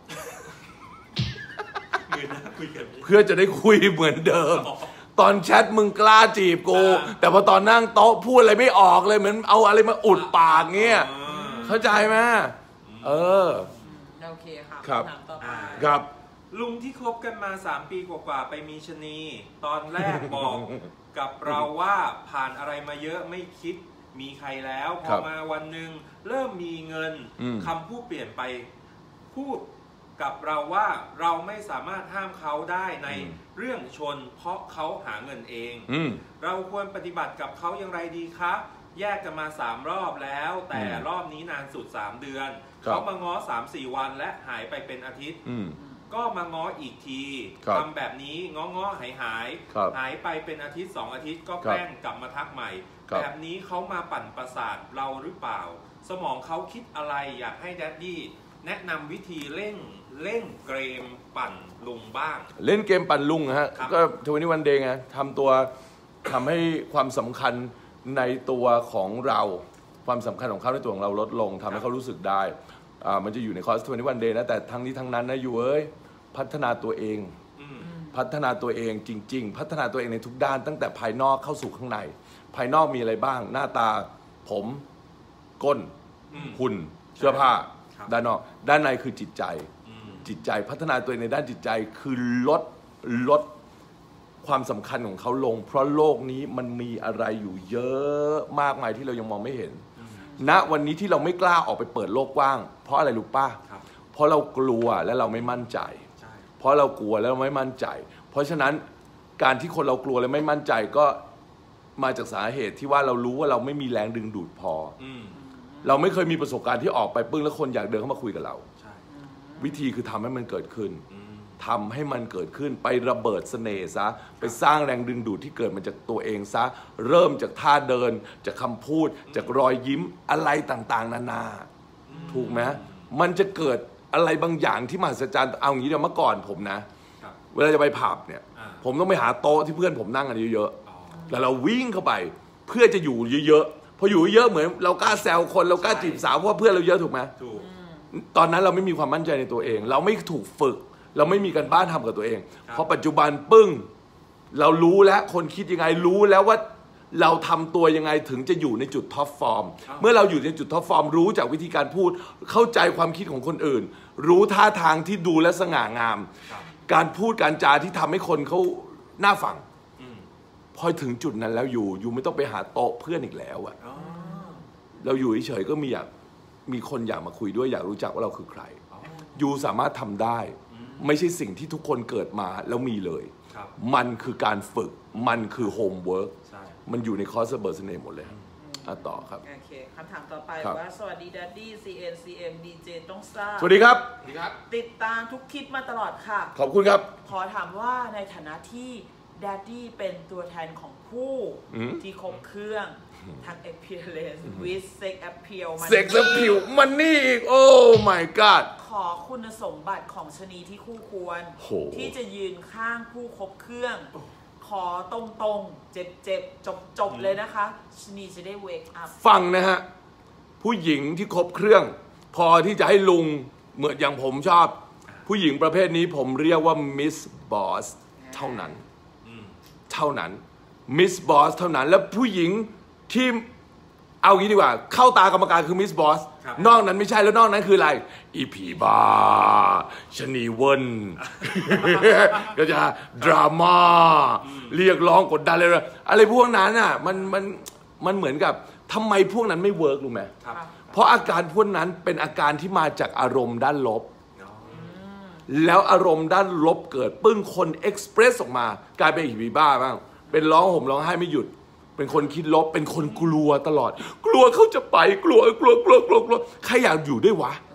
เพื่อจะได้คุยเหมือนเดิมตอนแชทมึงกล้าจีบกูแต่พอตอนนั่งโต๊ะพูดอะไรไม่ออกเลยเหมือนเอาอะไรมาอุดปากเงี้ยเข้าใจไหมเออโอเคค่ะครับถามต่อไปครับลุงที่คบกันมาสามปีกว่าๆไปมีชนีตอนแรกบอกกับเราว่าผ่านอะไรมาเยอะไม่คิดมีใครแล้วพอมาวันหนึ่งเริ่มมีเงินคำพูดเปลี่ยนไปพูดกับเราว่าเราไม่สามารถห้ามเขาได้ในเรื่องชนเพราะเขาหาเงินเองเราควรปฏิบัติกับเขาอย่างไรดีคะแยกกันมาสามรอบแล้วแต่รอบนี้นานสุดสามเดือนเขามาง้อสามสี่วันและหายไปเป็นอาทิตย์ก็มาง้ออีกทีทำแบบนี้ง้อง้อหายหายหายไปเป็นอาทิตย์สองอาทิตย์ก็แกล้งกลับมาทักใหม่แบบนี้เขามาปั่นประสาทเราหรือเปล่าสมองเขาคิดอะไรอยากให้แดดดี้แนะนำวิธีเล่นเล่นเกมปั่นลุงบ้างเล่นเกมปั่นลุงฮะก็ทเวนตี้วันเดย์ไงทำตัวทำให้ความสำคัญในตัวของเราความสำคัญของเขาในตัวของเราลดลงทำให้เขารู้สึกได้อ่ามันจะอยู่ในคอร์สทเวนตี้วันเดย์นะแต่ทั้งนี้ทั้งนั้นนะอยู่เอ้ยพัฒนาตัวเองพัฒนาตัวเองจริงๆพัฒนาตัวเองในทุกด้านตั้งแต่ภายนอกเข้าสู่ข้างในภายนอกมีอะไรบ้างหน้าตาผมก้นหุ่นเสื้อผ้าด้านนอกด้านในคือจิตใจจิตใจพัฒนาตัวเองในด้านจิตใจคือลดลดความสำคัญของเขาลงเพราะโลกนี้มันมีอะไรอยู่เยอะมากมายที่เรายังมองไม่เห็นณวันนี้ที่เราไม่กล้าออกไปเปิดโลกกว้างเพราะอะไรรู้ป่ะเพราะเรากลัวและเราไม่มั่นใจเพราะเรากลัวแล้วไม่มั่นใจเพราะฉะนั้นการที่คนเรากลัวและไม่มั่นใจก็มาจากสาเหตุที่ว่าเรารู้ว่าเราไม่มีแรงดึงดูดพอเราไม่เคยมีประสบการณ์ที่ออกไปปึ้งแล้วคนอยากเดินเข้ามาคุยกับเราวิธีคือทำให้มันเกิดขึ้นทำให้มันเกิดขึ้นไประเบิดเสน่ห์ซะไปสร้างแรงดึงดูดที่เกิดมาจากตัวเองซะเริ่มจากท่าเดินจากคำพูดจากรอยยิ้มอะไรต่างๆนานาถูกไหมมันจะเกิดอะไรบางอย่างที่มหัศจรรย์เอาอย่างนี้เดี๋ยวเมื่อก่อนผมนะเวลาจะไปผับเนี่ยผมต้องไปหาโต๊ะที่เพื่อนผมนั่งกันเยอะๆแล้วเราวิ่งเข้าไปเพื่อจะอยู่เยอะๆพออยู่เยอะเหมือนเรากล้าแซวคนเรากล้าจีบสาวเพราะเพื่อนเราเยอะถูกไหมถูกตอนนั้นเราไม่มีความมั่นใจในตัวเองเราไม่ถูกฝึกเราไม่มีการบ้านทำกับตัวเองเพราะปัจจุบันปึ้งเรารู้แล้วคนคิดยังไงรู้แล้วว่าเราทำตัวยังไงถึงจะอยู่ในจุดท็อปฟอร์มเมื่อเราอยู่ในจุดท็อปฟอร์มรู้จากวิธีการพูดเข้าใจความคิดของคนอื่นรู้ท่าทางที่ดูและสง่างามการพูดการจาที่ทำให้คนเขาน่าฟังพอถึงจุดนั้นแล้วอยู่อยู่ไม่ต้องไปหาโต๊ะเพื่อนอีกแล้วอะเราอยู่เฉยๆก็มีอยากมีคนอยากมาคุยด้วยอยากรู้จักว่าเราคือใครอยู่สามารถทำได้ไม่ใช่สิ่งที่ทุกคนเกิดมาแล้วมีเลยมันคือการฝึกมันคือโฮมเวิร์กมันอยู่ในคอร์สเบอร์สเนหมดเลยอ่ะต่อครับโอเคคำถามต่อไปว่าสวัสดีดัดดี้ ซี เอ็น ซี เอ็ม ดี เจ ต้องทราบสวัสดีครับติดตามทุกคลิปมาตลอดค่ะขอบคุณครับขอถามว่าในฐานะที่ดัดดี้เป็นตัวแทนของผู้ที่ครบเครื่องทั้ง appearance with sex appeal มัน sex appeal มันนี่อีกโอ้ my god ขอคุณสมบัติของชนีที่คู่ควรที่จะยืนข้างผู้ครบเครื่องขอตรงๆเจ็บๆจบๆเลยนะคะชนีจะได้ wake up ฟังนะฮะผู้หญิงที่ครบเครื่องพอที่จะให้ลุงเหมือนอย่างผมชอบผู้หญิงประเภทนี้ผมเรียกว่า Miss Boss เท่านั้นเท่านั้น Miss Boss เท่านั้นแล้วผู้หญิงที่เอางี้ดีกว่าเข้าตากรรมการคือมิสบอสนอกนั้นไม่ใช่แล้วนอกนั้นคืออะไรอีผีบ้าชนีเวินก็จะดราม่าเรียกร้องกดดันอะไรอะไรพวกนั้นอ่ะมันมันมันเหมือนกับทำไมพวกนั้นไม่เวิร์กรู้ไหมเพราะอาการพวกนั้นเป็นอาการที่มาจากอารมณ์ด้านลบแล้วอารมณ์ด้านลบเกิดปึ้งคนเอ็กซ์เพรสออกมากลายเป็นอีผีบ้าบ้างเป็นร้องห่มร้องไห้ไม่หยุดเป็นคนคิดลบเป็นคนกลัวตลอดกลัวเขาจะไปกลัวกลัวกลัวกลัวกลัวใครอยากอยู่ด้วยวะ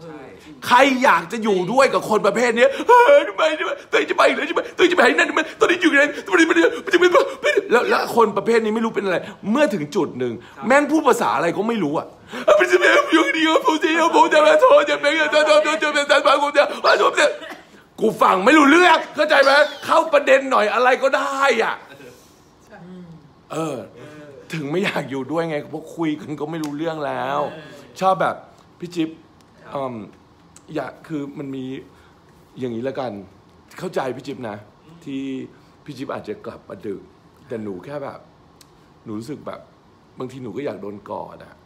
ใครอยากจะอยู่ด้วยกับคนประเภทนี้เฮ้ยทำไมทำไมตัวจะไปหรือจะไปตัวจะไปนั่นทำไมตอนนี้อยู่ไหนตอนนี้มันจะเป็นแล้วแล้วคนประเภทนี้ไม่รู้เป็นอะไรเมื่อถึงจุดหนึ่งแม่งพูดภาษาอะไรก็ไม่รู้อ่ะเป็นจะเป็นอยู่ดีก็พูดดีก็พูดจะมาโทษจะเป็นจะจะจะจะเป็นจะเป็นกูจะว่าจะเป็นกูฟังไม่รู้เรื่องเข้าใจไหมเข้าประเด็นหน่อยอะไรก็ได้อ่ะเออถึงไม่อยากอยู่ด้วยไงเพราะคุยกันก็ไม่รู้เรื่องแล้วชอบแบบพี่จิ๊บอยากคือมันมีอย่างนี้แล้วกันเข้าใจพี่จิ๊บนะที่พี่จิ๊บอาจจะกลับมาดึกแต่หนูแค่แบบหนูรู้สึกแบบบางทีหนูก็อยากโดนกอดอ่ะ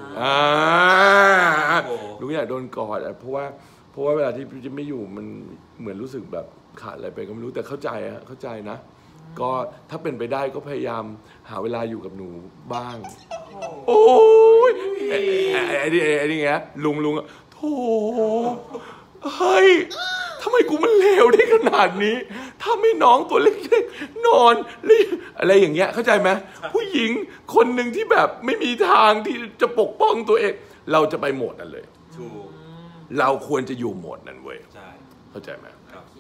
หนูอยากโดนกอดอ่ะเพราะว่าเพราะว่าเวลาที่พี่จิ๊บไม่อยู่มันเหมือนรู้สึกแบบขาดอะไรไปก็ไม่รู้แต่เข้าใจอะเข้าใจนะก็ถ้าเป็นไปได้ก็พยายามหาเวลาอยู่กับหนูบ้างโอ้ยไอ้ไอ้นี่ไอ้นี่ไงลุงลุงโธ่เฮ้ยทำไมกูมันเลวได้ขนาดนี้ถ้าไม่น้องตัวเล็กๆนอนอะไรอย่างเงี้ยเข้าใจไหมผู้หญิงคนหนึ่งที่แบบไม่มีทางที่จะปกป้องตัวเองเราจะไปโหมดนั้นเลยเราควรจะอยู่โหมดนั้นเว้ยเข้าใจไหม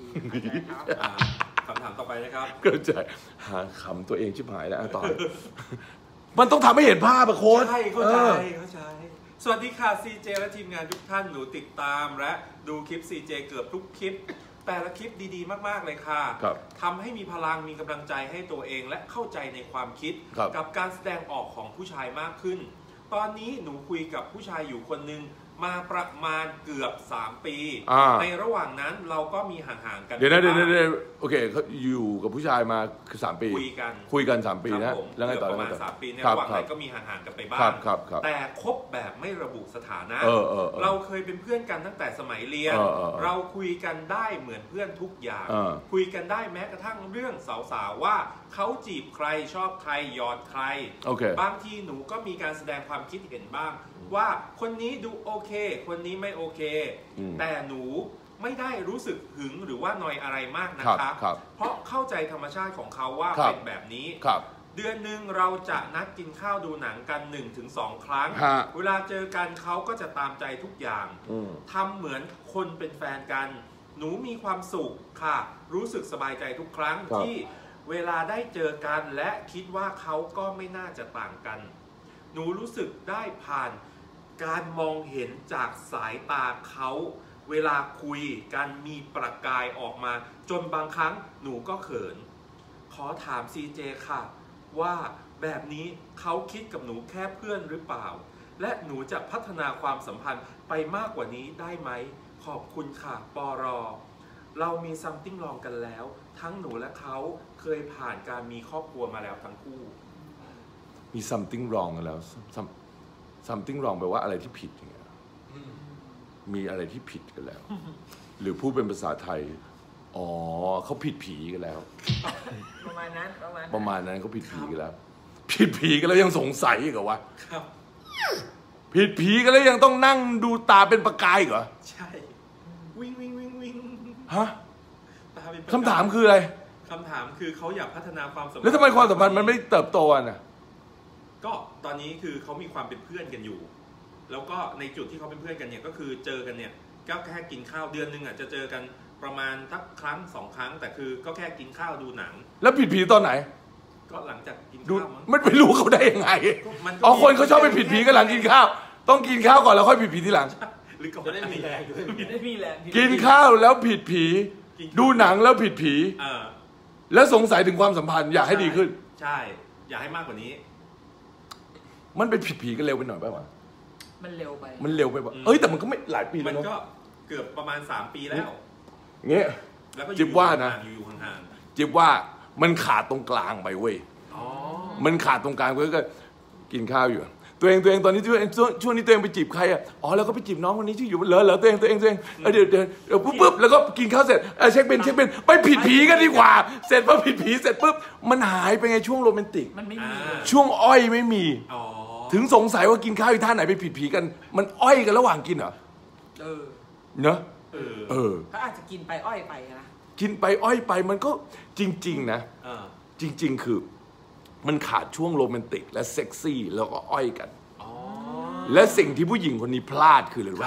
คำถามต่อไปนะครับเข้าใจหาขำตัวเองชิบหายแล้วต่อมันต้องทำให้เห็นภาพอะโค้ชใช่เข้าใจเข้าใจสวัสดีค่ะ ซี เจ และทีมงานทุกท่านหนูติดตามและดูคลิป ซี เจ เกือบทุกคลิปแต่ละคลิปดีๆมากๆเลยค่ะทำให้มีพลังมีกำลังใจให้ตัวเองและเข้าใจในความคิดกับการแสดงออกของผู้ชายมากขึ้นตอนนี้หนูคุยกับผู้ชายอยู่คนนึงมาประมาณเกือบสามปีในระหว่างนั้นเราก็มีห่างๆกันเดี๋ยวนะเดี๋ยวนะเดี๋ยวโอเคเขาอยู่กับผู้ชายมาคือสามปีคุยกันคุยกันสามปีนะแล้วไงต่อประมาณสามปีในระหว่างนั้นก็มีห่างๆกันไปบ้างแต่คบแบบไม่ระบุสถานะเราเคยเป็นเพื่อนกันตั้งแต่สมัยเรียนเราคุยกันได้เหมือนเพื่อนทุกอย่างคุยกันได้แม้กระทั่งเรื่องสาวๆว่าเขาจีบใครชอบใครหยอดใครบางทีหนูก็มีการแสดงความคิดเห็นบ้างว่าคนนี้ดูโอเคคนนี้ไม่โอเคแต่หนูไม่ได้รู้สึกหึงหรือว่านอยอะไรมากนะคะเพราะเข้าใจธรรมชาติของเขาว่าเป็นแบบนี้เดือนหนึ่งเราจะนัดกินข้าวดูหนังกัน หนึ่งถึงสอง ครั้งเวลาเจอกันเขาก็จะตามใจทุกอย่างทำเหมือนคนเป็นแฟนกันหนูมีความสุขค่ะรู้สึกสบายใจทุกครั้งที่เวลาได้เจอกันและคิดว่าเขาก็ไม่น่าจะต่างกันหนูรู้สึกได้ผ่านการมองเห็นจากสายตาเขาเวลาคุยกันมีประกายออกมาจนบางครั้งหนูก็เขินขอถาม ซี เจ ค่ะว่าแบบนี้เขาคิดกับหนูแค่เพื่อนหรือเปล่าและหนูจะพัฒนาความสัมพันธ์ไปมากกว่านี้ได้ไหมขอบคุณค่ะปรเรามี something wrong กันแล้วทั้งหนูและเขาเคยผ่านการมีครอบครัวมาแล้วทั้งคู่มี something wrong กันแล้ว something wrong แปลว่าอะไรที่ผิดอย่างเงี้ยมีอะไรที่ผิดกันแล้วหรือพูดเป็นภาษาไทยอ๋อเขาผิดผีกันแล้วประมาณนั้นประมาณประมาณนั้นเขาผิดผีกันแล้วผิดผีกันแล้วยังสงสัยอีกเหรอวะผิดผีกันแล้วยังต้องนั่งดูตาเป็นประกายเหรอใช่วิ่งวิ่งวิ่งวิ่งฮะคำถามคืออะไรคำถามคือเขาอยากพัฒนาความสัมพันธ์แล้วทำไมความสัมพันธ์มันไม่เติบโตอ่ะนะก็ตอนนี้คือเขามีความเป็นเพื่อนกันอยู่แล้วก็ในจุดที่เขาเป็นเพื่อนกันเนี่ยก็คือเจอกันเนี่ยก็แค่กินข้าวเดือนนึงอ่ะจะเจอกันประมาณสักครั้งสองครั้งแต่คือก็แค่กินข้าวดูหนังแล้วผิดผีตอนไหนก็หลังจากกินข้าวมันไม่รู้เขาได้ยังไงอ๋อคนเขาชอบไปผิดผีกันหลังกินข้าวต้องกินข้าวก่อนแล้วค่อยผิดผีทีหลังหรือก็ไม่ได้มีแรงได้มีแรงกินข้าวแล้วผิดผีดูหนังแล้วผิดผีแล้วสงสัยถึงความสัมพันธ์อยากให้ดีขึ้นใช่อยากให้มากกว่านี้มันเป็นผิดผีกันเร็วไปหน่อยป่ะวะมันเร็วไปมันเร็วไปป่ะเอ้ยแต่มันก็ไม่หลายปีแล้วมันก็เกือบประมาณสามปีแล้วเงี้ยจิ๊บว่านะอยู่ห่างๆจิ๊บว่ามันขาดตรงกลางไปเว้ยมันขาดตรงกลางก็กินข้าวอยู่ตัวเองตัวเองตอนนี้ตัวเองช่วงนี้ตัวเองไปจีบใครอ่ะอ๋อแล้วก็ไปจีบน้องคนนี้ที่อยู่เหรอเหรอตัวเองตัวเองตัวเองเดี๋ยวเดี๋ยวเดี๋ยวปุ๊บปุ๊บแล้วก็กินข้าวเสร็จเช็คเป็นเช็คเป็นไปผิดผีกันดีกว่าเสร็จพอผิดผีเสร็จปุ๊บมันหายไปไงช่วงโรแมนติกมันไม่มีช่วงอ้อยไม่มีถึงสงสัยว่ากินข้าวอีท่าไหนไปผิดผีกันมันอ้อยกันระหว่างกินเหรอเออเนอะเออเขาอาจจะกินไปอ้อยไปนะกินไปอ้อยไปมันก็จริงๆนะจริงๆคือมันขาดช่วงโรแมนติกและเซ็กซี่แล้วก็อ้อยกันและสิ่งที่ผู้หญิงคนนี้พลาดคืออะไรรู้ป่ะ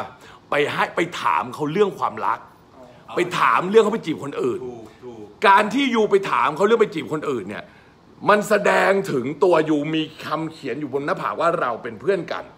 ไปให้ไปถามเขาเรื่องความรักไปถามเรื่องเขาไปจีบคนอื่นการที่ยูไปถามเขาเรื่องไปจีบคนอื่นเนี่ยมันแสดงถึงตัวยูมีคำเขียนอยู่บนหน้าผากว่าเราเป็นเพื่อนกัน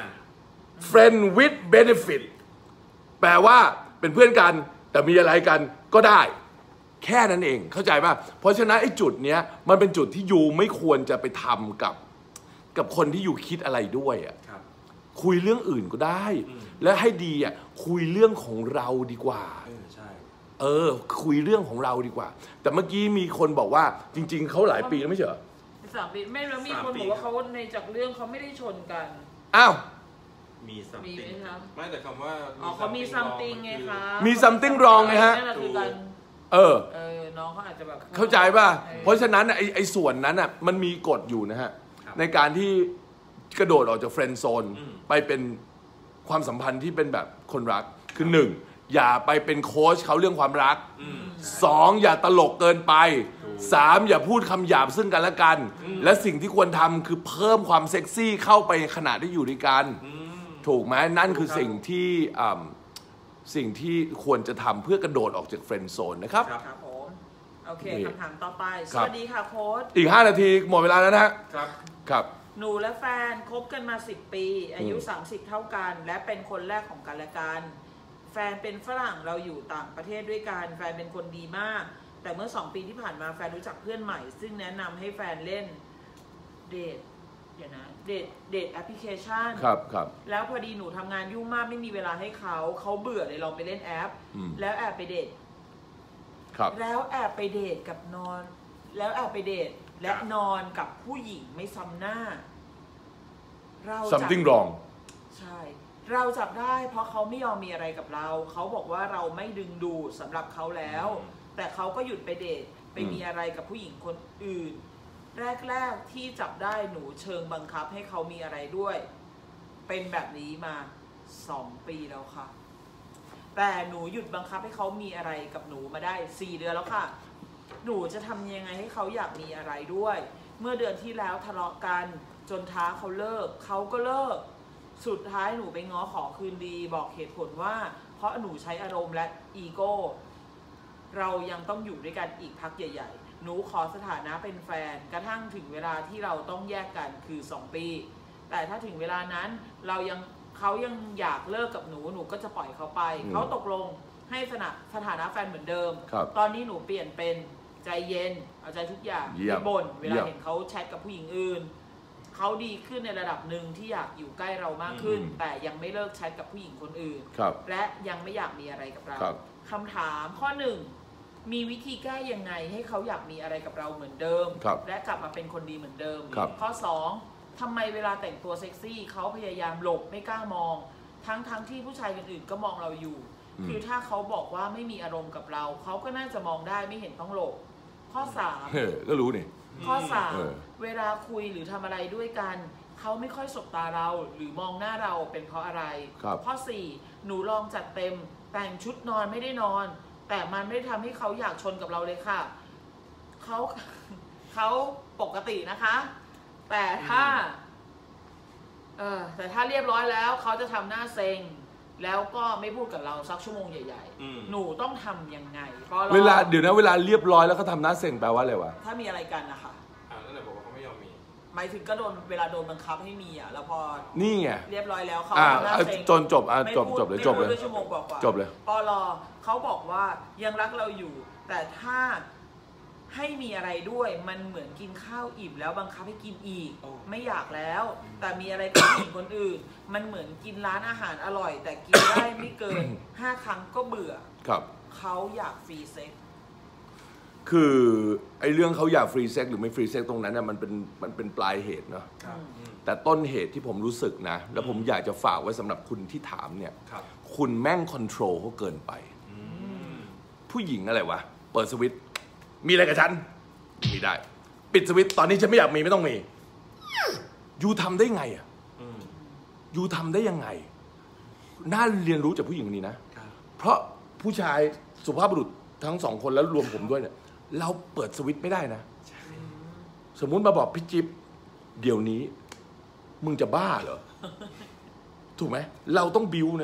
friend with benefit แปลว่าเป็นเพื่อนกันแต่มีอะไรกันก็ได้แค่นั้นเองเข้าใจป่ะเพราะฉะนั้นไอ้จุดเนี้ยมันเป็นจุดที่ยูไม่ควรจะไปทำกับกับคนที่ยูคิดอะไรด้วยอ่ะคุยเรื่องอื่นก็ได้และให้ดีอ่ะคุยเรื่องของเราดีกว่าเออคุยเรื่องของเราดีกว่าแต่เมื่อกี้มีคนบอกว่าจริงๆเขาหลายปีแล้วไม่ใช่เหรอสามปีไม่แล้วมีคนบอกว่าเขาในจากเรื่องเขาไม่ได้ชนกันอ้าวมีซัมติงไม่แต่คำว่าอ๋อเขามีซัมติงไงคะมี something wrong ไงฮะเออเออน้องเขาอาจจะแบบเข้าใจป่ะเพราะฉะนั้นไอ้ไอ้ส่วนนั้นอ่ะมันมีกฎอยู่นะฮะในการที่กระโดดออกจากเฟรนด์โซนไปเป็นความสัมพันธ์ที่เป็นแบบคนรักคือหนึ่งอย่าไปเป็นโค้ชเขาเรื่องความรักสองอย่าตลกเกินไปสามอย่าพูดคำหยาบซึ่งกันและกันและสิ่งที่ควรทำคือเพิ่มความเซ็กซี่เข้าไปขณะที่อยู่ด้วยกันถูกไหมนั่นคือสิ่งที่สิ่งที่ควรจะทำเพื่อกระโดดออกจากเฟรนด์โซนนะครับครับผมโอเคคำถามต่อไปสวัสดีค่ะโค้ชอีกห้านาทีหมดเวลาแล้วนะครับครับหนูและแฟนคบกันมาสิบปีอายุสามสิบเท่ากันและเป็นคนแรกของกันและกันแฟนเป็นฝรั่งเราอยู่ต่างประเทศด้วยกันแฟนเป็นคนดีมากแต่เมื่อสองปีที่ผ่านมาแฟนรู้จักเพื่อนใหม่ซึ่งแนะนำให้แฟนเล่นเดทเดี๋ยวนะเดทเดทแอปพลิเคชันครับครับแล้วพอดีหนูทำงานยุ่งมากไม่มีเวลาให้เขาเขาเบื่อเลยลองไปเล่นแอปแล้วแอบไปเดทครับแล้วแอบไปเดทกับนอนแล้วแอบไปเดทและนอนกับผู้หญิงไม่ซ้ำหน้าเรา something wrong ใช่เราจับได้เพราะเขาไม่ยอมมีอะไรกับเราเขาบอกว่าเราไม่ดึงดูดสำหรับเขาแล้วแต่เขาก็หยุดไปเดทไปมีอะไรกับผู้หญิงคนอื่นแรกๆที่จับได้หนูเชิงบังคับให้เขามีอะไรด้วยเป็นแบบนี้มาสองปีแล้วค่ะแต่หนูหยุดบังคับให้เขามีอะไรกับหนูมาได้สี่เดือนแล้วค่ะหนูจะทำยังไงให้เขาอยากมีอะไรด้วยเมื่อเดือนที่แล้วทะเลาะกันจนท้าเขาเลิกเขาก็เลิกสุดท้ายหนูไปง้อขอคืนดีบอกเหตุผลว่าเพราะหนูใช้อารมณ์และอีโก้เรายังต้องอยู่ด้วยกันอีกพักใหญ่ๆหนูขอสถานะเป็นแฟนกระทั่งถึงเวลาที่เราต้องแยกกันคือสองปีแต่ถ้าถึงเวลานั้นเรายังเขายังอยากเลิกกับหนูหนูก็จะปล่อยเขาไปเขาตกลงให้สถาสถานะแฟนเหมือนเดิมตอนนี้หนูเปลี่ยนเป็นใจเย็นเอาใจทุกอย่างไม่บ่นเวลาเห็นเขาแชทกับผู้หญิงอื่นเขาดีขึ้นในระดับหนึ่งที่อยากอยู่ใกล้เรามากขึ้นแต่ยังไม่เลิกแชทกับผู้หญิงคนอื่นและยังไม่อยากมีอะไรกับเราคำถามข้อหนึ่งมีวิธีแก้ยังไงให้เขาอยากมีอะไรกับเราเหมือนเดิมและกลับมาเป็นคนดีเหมือนเดิมข้อสองทำไมเวลาแต่งตัวเซ็กซี่เขาพยายามหลบไม่กล้ามองทั้งทั้งที่ผู้ชายคนอื่นก็มองเราอยู่คือถ้าเขาบอกว่าไม่มีอารมณ์กับเราเขาก็น่าจะมองได้ไม่เห็นต้องหลบข้อสามก็รู้นี่ข้อสามเวลาคุยหรือทำอะไรด้วยกันเขาไม่ค่อยสบตาเราหรือมองหน้าเราเป็นเพราะอะไรข้อสี่หนูลองจัดเต็มแต่งชุดนอนไม่ได้นอนแต่มันไม่ได้ทำให้เขาอยากชนกับเราเลยค่ะเขาเขาปกตินะคะแต่ถ้าเออแต่ถ้าเรียบร้อยแล้วเขาจะทำหน้าเซ็งแล้วก็ไม่พูดกับเราสักชั่วโมงใหญ่ๆหนูต้องทำยังไงเวลาเดี๋ยวนะเวลาเรียบร้อยแล้วเขาทำหน้าเซ็งแปลว่าอะไรวะถ้ามีอะไรกันนะคะอ่านั่นแหละบอกว่าเขาไม่ยอมมีหมายถึงก็โดนเวลาโดนบังคับให้มีอ่ะแล้วพอนี่ไงเรียบร้อยแล้วเขาทำหน้าเซ็งจนจบอ่ะจบจบเลยจบเลยชั่วโมงกว่าจบเลยปลเขาบอกว่ายังรักเราอยู่แต่ถ้าให้มีอะไรด้วยมันเหมือนกินข้าวอิ่มแล้วบังคับให้กินอีกไม่อยากแล้วแต่มีอะไรกับผู้หญิงคนอื่นมันเหมือนกินร้านอาหารอร่อยแต่กินได้ไม่เกินห้าครั้งก็เบื่อครับเขาอยากฟรีเซ็กคือไอ้เรื่องเขาอยากฟรีเซ็กหรือไม่ฟรีเซ็กตรงนั้นน่ะมันเป็นมันเป็นปลายเหตุเนาะแต่ต้นเหตุที่ผมรู้สึกนะแล้วผมอยากจะฝากไว้สำหรับคุณที่ถามเนี่ยคุณแม่งคอนโทรลเขาเกินไปผู้หญิงอะไรวะเปิดสวิตช์มีอะไรกับฉันมีได้ปิดสวิตช์ตอนนี้ฉันไม่อยากมีไม่ต้องมียูทำได้ไงอ่ะยูทำได้ยังไงน่าเรียนรู้จากผู้หญิงคนนี้นะเพราะผู้ชายสุภาพบุรุษทั้งสองคนแล้วรวมผมด้วยเนี่ยเราเปิดสวิตช์ไม่ได้นะสมมุติมาบอกพี่จิ๊บเดี๋ยวนี้มึงจะบ้าเหรอถูกไหมเราต้องบิวนะ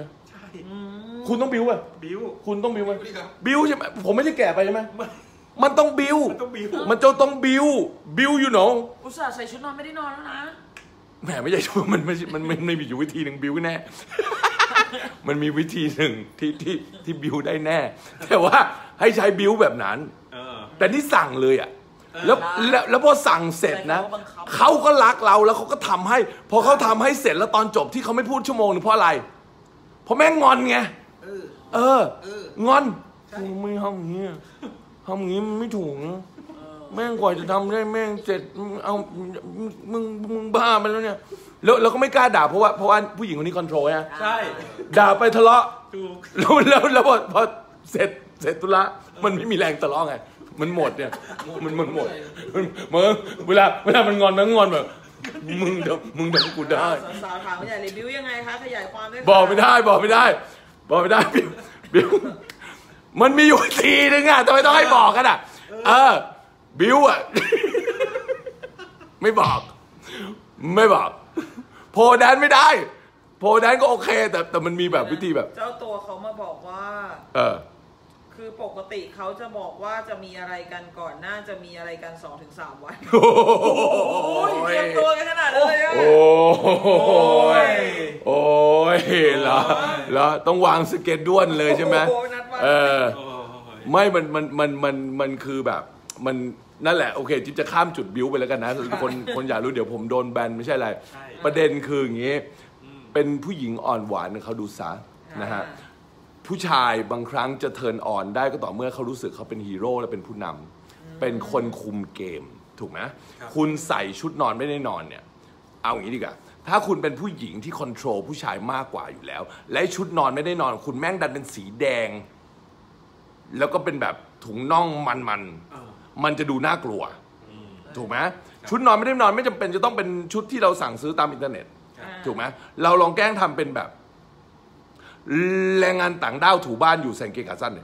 คุณต้องบิวป่ะบิวคุณต้องบิวไหมพี่ครับบิวใช่ไหมผมไม่ใช่แก่ไปใช่ไหมไม่มันต้องบิวมันต้องบิวมันจะต้องบิวบิวอยู่เนาะอุตส่าห์ใส่ชุดนอนไม่ได้นอนแล้วนะแหมไม่ใช่ชุดมันไม่มันไม่ไม่มีอยู่วิธีหนึ่งบิวแน่ มันมีวิธีหนึ่งที่ที่ที่บิวได้แน่ แต่ว่าให้ใช้บิวแบบนั้นเออแต่นี่สั่งเลยอ่ะแล้วแล้วแล้วพอสั่งเสร็จนะเขาก็รักเราแล้วเขาก็ทำให้พอเขาทำให้เสร็จแล้วตอนจบที่เขาไม่พูดชั่วโมงนึงเพราะอะไรเพราะแม่งงอนไงเออเอองอนไม่ทำอย่างนี้ทำอย่างนี้มันไม่ถูกนะแม่งกว่าจะทำได้แม่งเสร็จเอามึงมึงบ้าไปแล้วเนี่ยแล้วเราก็ไม่กล้าด่าเพราะว่าเพราะว่าผู้หญิงคนนี้คอนโทรลฮะใช่ด่าไปทะเลาะถูกแล้วแล้วแล้วพอพอเสร็จเสร็จตุละมันไม่มีแรงทะเลาะไงมันหมดเนี่ยมันมันหมดมึงเวลาเวลามันงอนมันงอนแบบมึงเดี๋ยวมึงเดี๋ยวกูได้สาวถามไม่ใหญ่เลยบิวยังไงคะขยายความได้บอกไม่ได้บอกไม่ได้บอกไม่ได้บิวบิวมันมีอยู่ทีนึงอ่ะทำไมต้องให้บอกกันอ่ะเออบิวอ่ะไม่บอกไม่บอกโพแดนไม่ได้โพแดนก็โอเคแต่แต่มันมีแบบวิธีแบบเจ้าตัวเขามาบอกว่าเออคือปกติเขาจะบอกว่าจะมีอะไรกันก่อนน่าจะมีอะไรกัน สองถึงสาม วันโอ้ยเตรียมตัวกันขนาดนั้นเลยโอ้ยโอ้ยแล้วแล้วต้องวางสเก็ตด้วนเลยใช่ไหมเออไม่มันมันมันมันมันคือแบบมันนั่นแหละโอเคจิ๊บจะข้ามจุดบิ้วไปแล้วกันนะคนคนอยากรู้เดี๋ยวผมโดนแบนไม่ใช่อะไรประเด็นคืออย่างงี้เป็นผู้หญิงอ่อนหวานเขาดูซะนะฮะผู้ชายบางครั้งจะเทิร์นออนได้ก็ต่อเมื่อเขารู้สึกเขาเป็นฮีโร่และเป็นผู้นำเป็นคนคุมเกมถูกไหมคุณใส่ชุดนอนไม่ได้นอนเนี่ยเอาอย่างนี้ดีกว่าถ้าคุณเป็นผู้หญิงที่คอนโทรลผู้ชายมากกว่าอยู่แล้วและชุดนอนไม่ได้นอนคุณแม่งดันเป็นสีแดงแล้วก็เป็นแบบถุงน่องมันๆมันจะดูน่ากลัวถูกไหมชุดนอนไม่ได้นอนไม่จำเป็นจะต้องเป็นชุดที่เราสั่งซื้อตามอินเทอร์เน็ตถูกไหมเราลองแกล้งทำเป็นแบบแรงงานต่างด้าวถูบ้านอยู่ใส่กางเกงขาสั้นเลย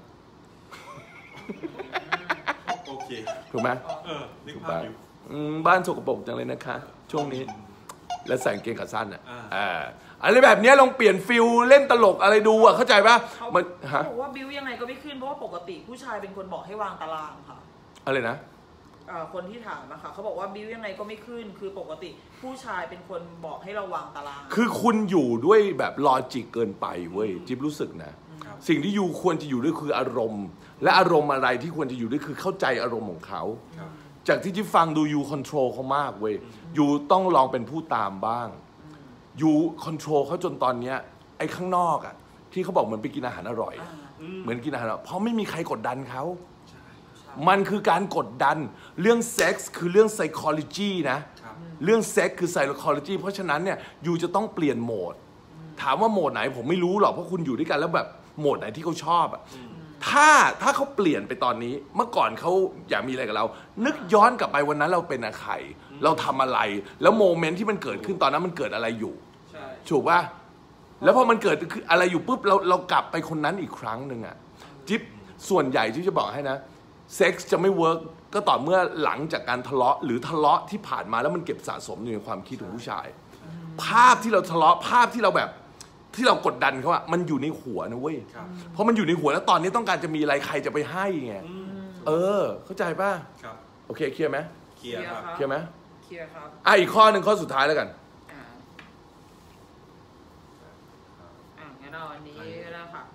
โอเคถูกไหมเออนึกภาพอยู่บ้านสกปรกจังเลยนะคะช่วงนี้แล้วใส่กางเกงขาสั้นอ่ะอ่าอะไรแบบนี้ลองเปลี่ยนฟิลเล่นตลกอะไรดูอ่ะเข้าใจปะมันฮะบอกว่าบิวยังไงก็ไม่ขึ้นเพราะว่าปกติผู้ชายเป็นคนบอกให้วางตารางค่ะอะไรนะคนที่ถามนะคะเขาบอกว่าบิวยังไงก็ไม่ขึ้นคือปกติผู้ชายเป็นคนบอกให้เราวางตารางคือคุณอยู่ด้วยแบบลอจิกเกินไปเว้ยจิ๊บรู้สึกนะสิ่งที่อยู่ควรจะอยู่ด้วยคืออารมณ์และอารมณ์อะไรที่ควรจะอยู่ด้วยคือเข้าใจอารมณ์ของเขาจากที่จิ๊บฟังดูยูคอนโทรลเขามากเว้ยยูต้องลองเป็นผู้ตามบ้างยูคอนโทรลเขาจนตอนเนี้ยไอ้ข้างนอกอ่ะที่เขาบอกเหมือนไปกินอาหารอร่อยเหมือนกินอาหารเพราะไม่มีใครกดดันเขามันคือการกดดันเรื่องเซ็กส์คือเรื่อง psychology นะเรื่องเซ็กส์คือ psychology เพราะฉะนั้นเนี่ยยูจะต้องเปลี่ยนโหมดถามว่าโหมดไหนผมไม่รู้หรอกเพราะคุณอยู่ด้วยกันแล้วแบบโหมดไหนที่เขาชอบอ่ะถ้าถ้าเขาเปลี่ยนไปตอนนี้เมื่อก่อนเขาอยากมีอะไรกับเรานึกย้อนกลับไปวันนั้นเราเป็นอะไรเราทำอะไรแล้วโมเมนต์ที่มันเกิดขึ้นตอนนั้นมันเกิดอะไรอยู่ถูกป่ะแล้วพอมันเกิดอะไรอยู่ปุ๊บเราเรากลับไปคนนั้นอีกครั้งหนึ่งอ่ะจิ๊บส่วนใหญ่ที่จะบอกให้นะเซ็กส์จะไม่เวิร์กก็ต่อเมื่อหลังจากการทะเลาะหรือทะเลาะที่ผ่านมาแล้วมันเก็บสะสมอยู่ในความคิดของผู้ชายภาพที่เราทะเลาะภาพที่เราแบบที่เรากดดันเขาอะมันอยู่ในหัวนะเว้ยเพราะมันอยู่ในหัวแล้วตอนนี้ต้องการจะมีอะไรใครจะไปให้ไงเออเข้าใจป่ะโอเคเคลียร์ไหมเคลียร์ครับเคลียร์ไหมเคลียร์ครับอ่ะอีกข้อหนึ่งข้อสุดท้ายแล้วกันอ่าอ่างั้นเอาอันนี้แล้วค่ะ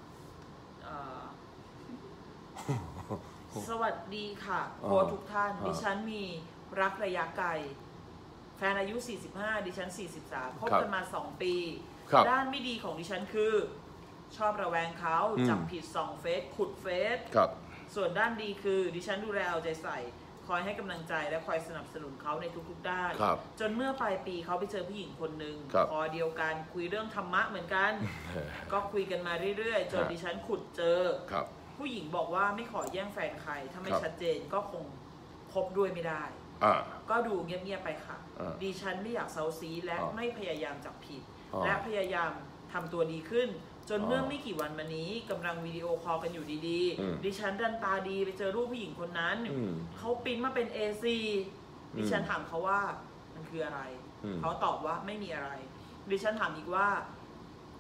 สวัสดีค่ะโค้ชทุกท่านดิฉันมีรักระยะไกลแฟนอายุสี่สิบห้าดิฉันสี่สิบสามคบกันมาสองปีด้านไม่ดีของดิฉันคือชอบระแวงเขาจับผิดส่องเฟซขุดเฟซส่วนด้านดีคือดิฉันดูแลเอาใจใส่คอยให้กำลังใจและคอยสนับสนุนเขาในทุกๆด้านจนเมื่อปลายปีเขาไปเจอผู้หญิงคนหนึ่งพอเดียวกันคุยเรื่องธรรมะเหมือนกันก็คุยกันมาเรื่อยๆจนดิฉันขุดเจอผู้หญิงบอกว่าไม่ขอแย่งแฟนใครถ้าไม่ชัดเจนก็คงคบด้วยไม่ได้ก็ดูเงียบๆไปค่ะดิฉันไม่อยากเซาซีและไม่พยายามจับผิดและพยายามทำตัวดีขึ้นจนเมื่อไม่กี่วันมานี้กำลังวิดีโอคอลกันอยู่ดีๆดิฉันดันตาดีไปเจอรูปผู้หญิงคนนั้นเขาปริ้นมาเป็น เอ ซี ดิฉันถามเขาว่ามันคืออะไรเขาตอบว่าไม่มีอะไรดิฉันถามอีกว่า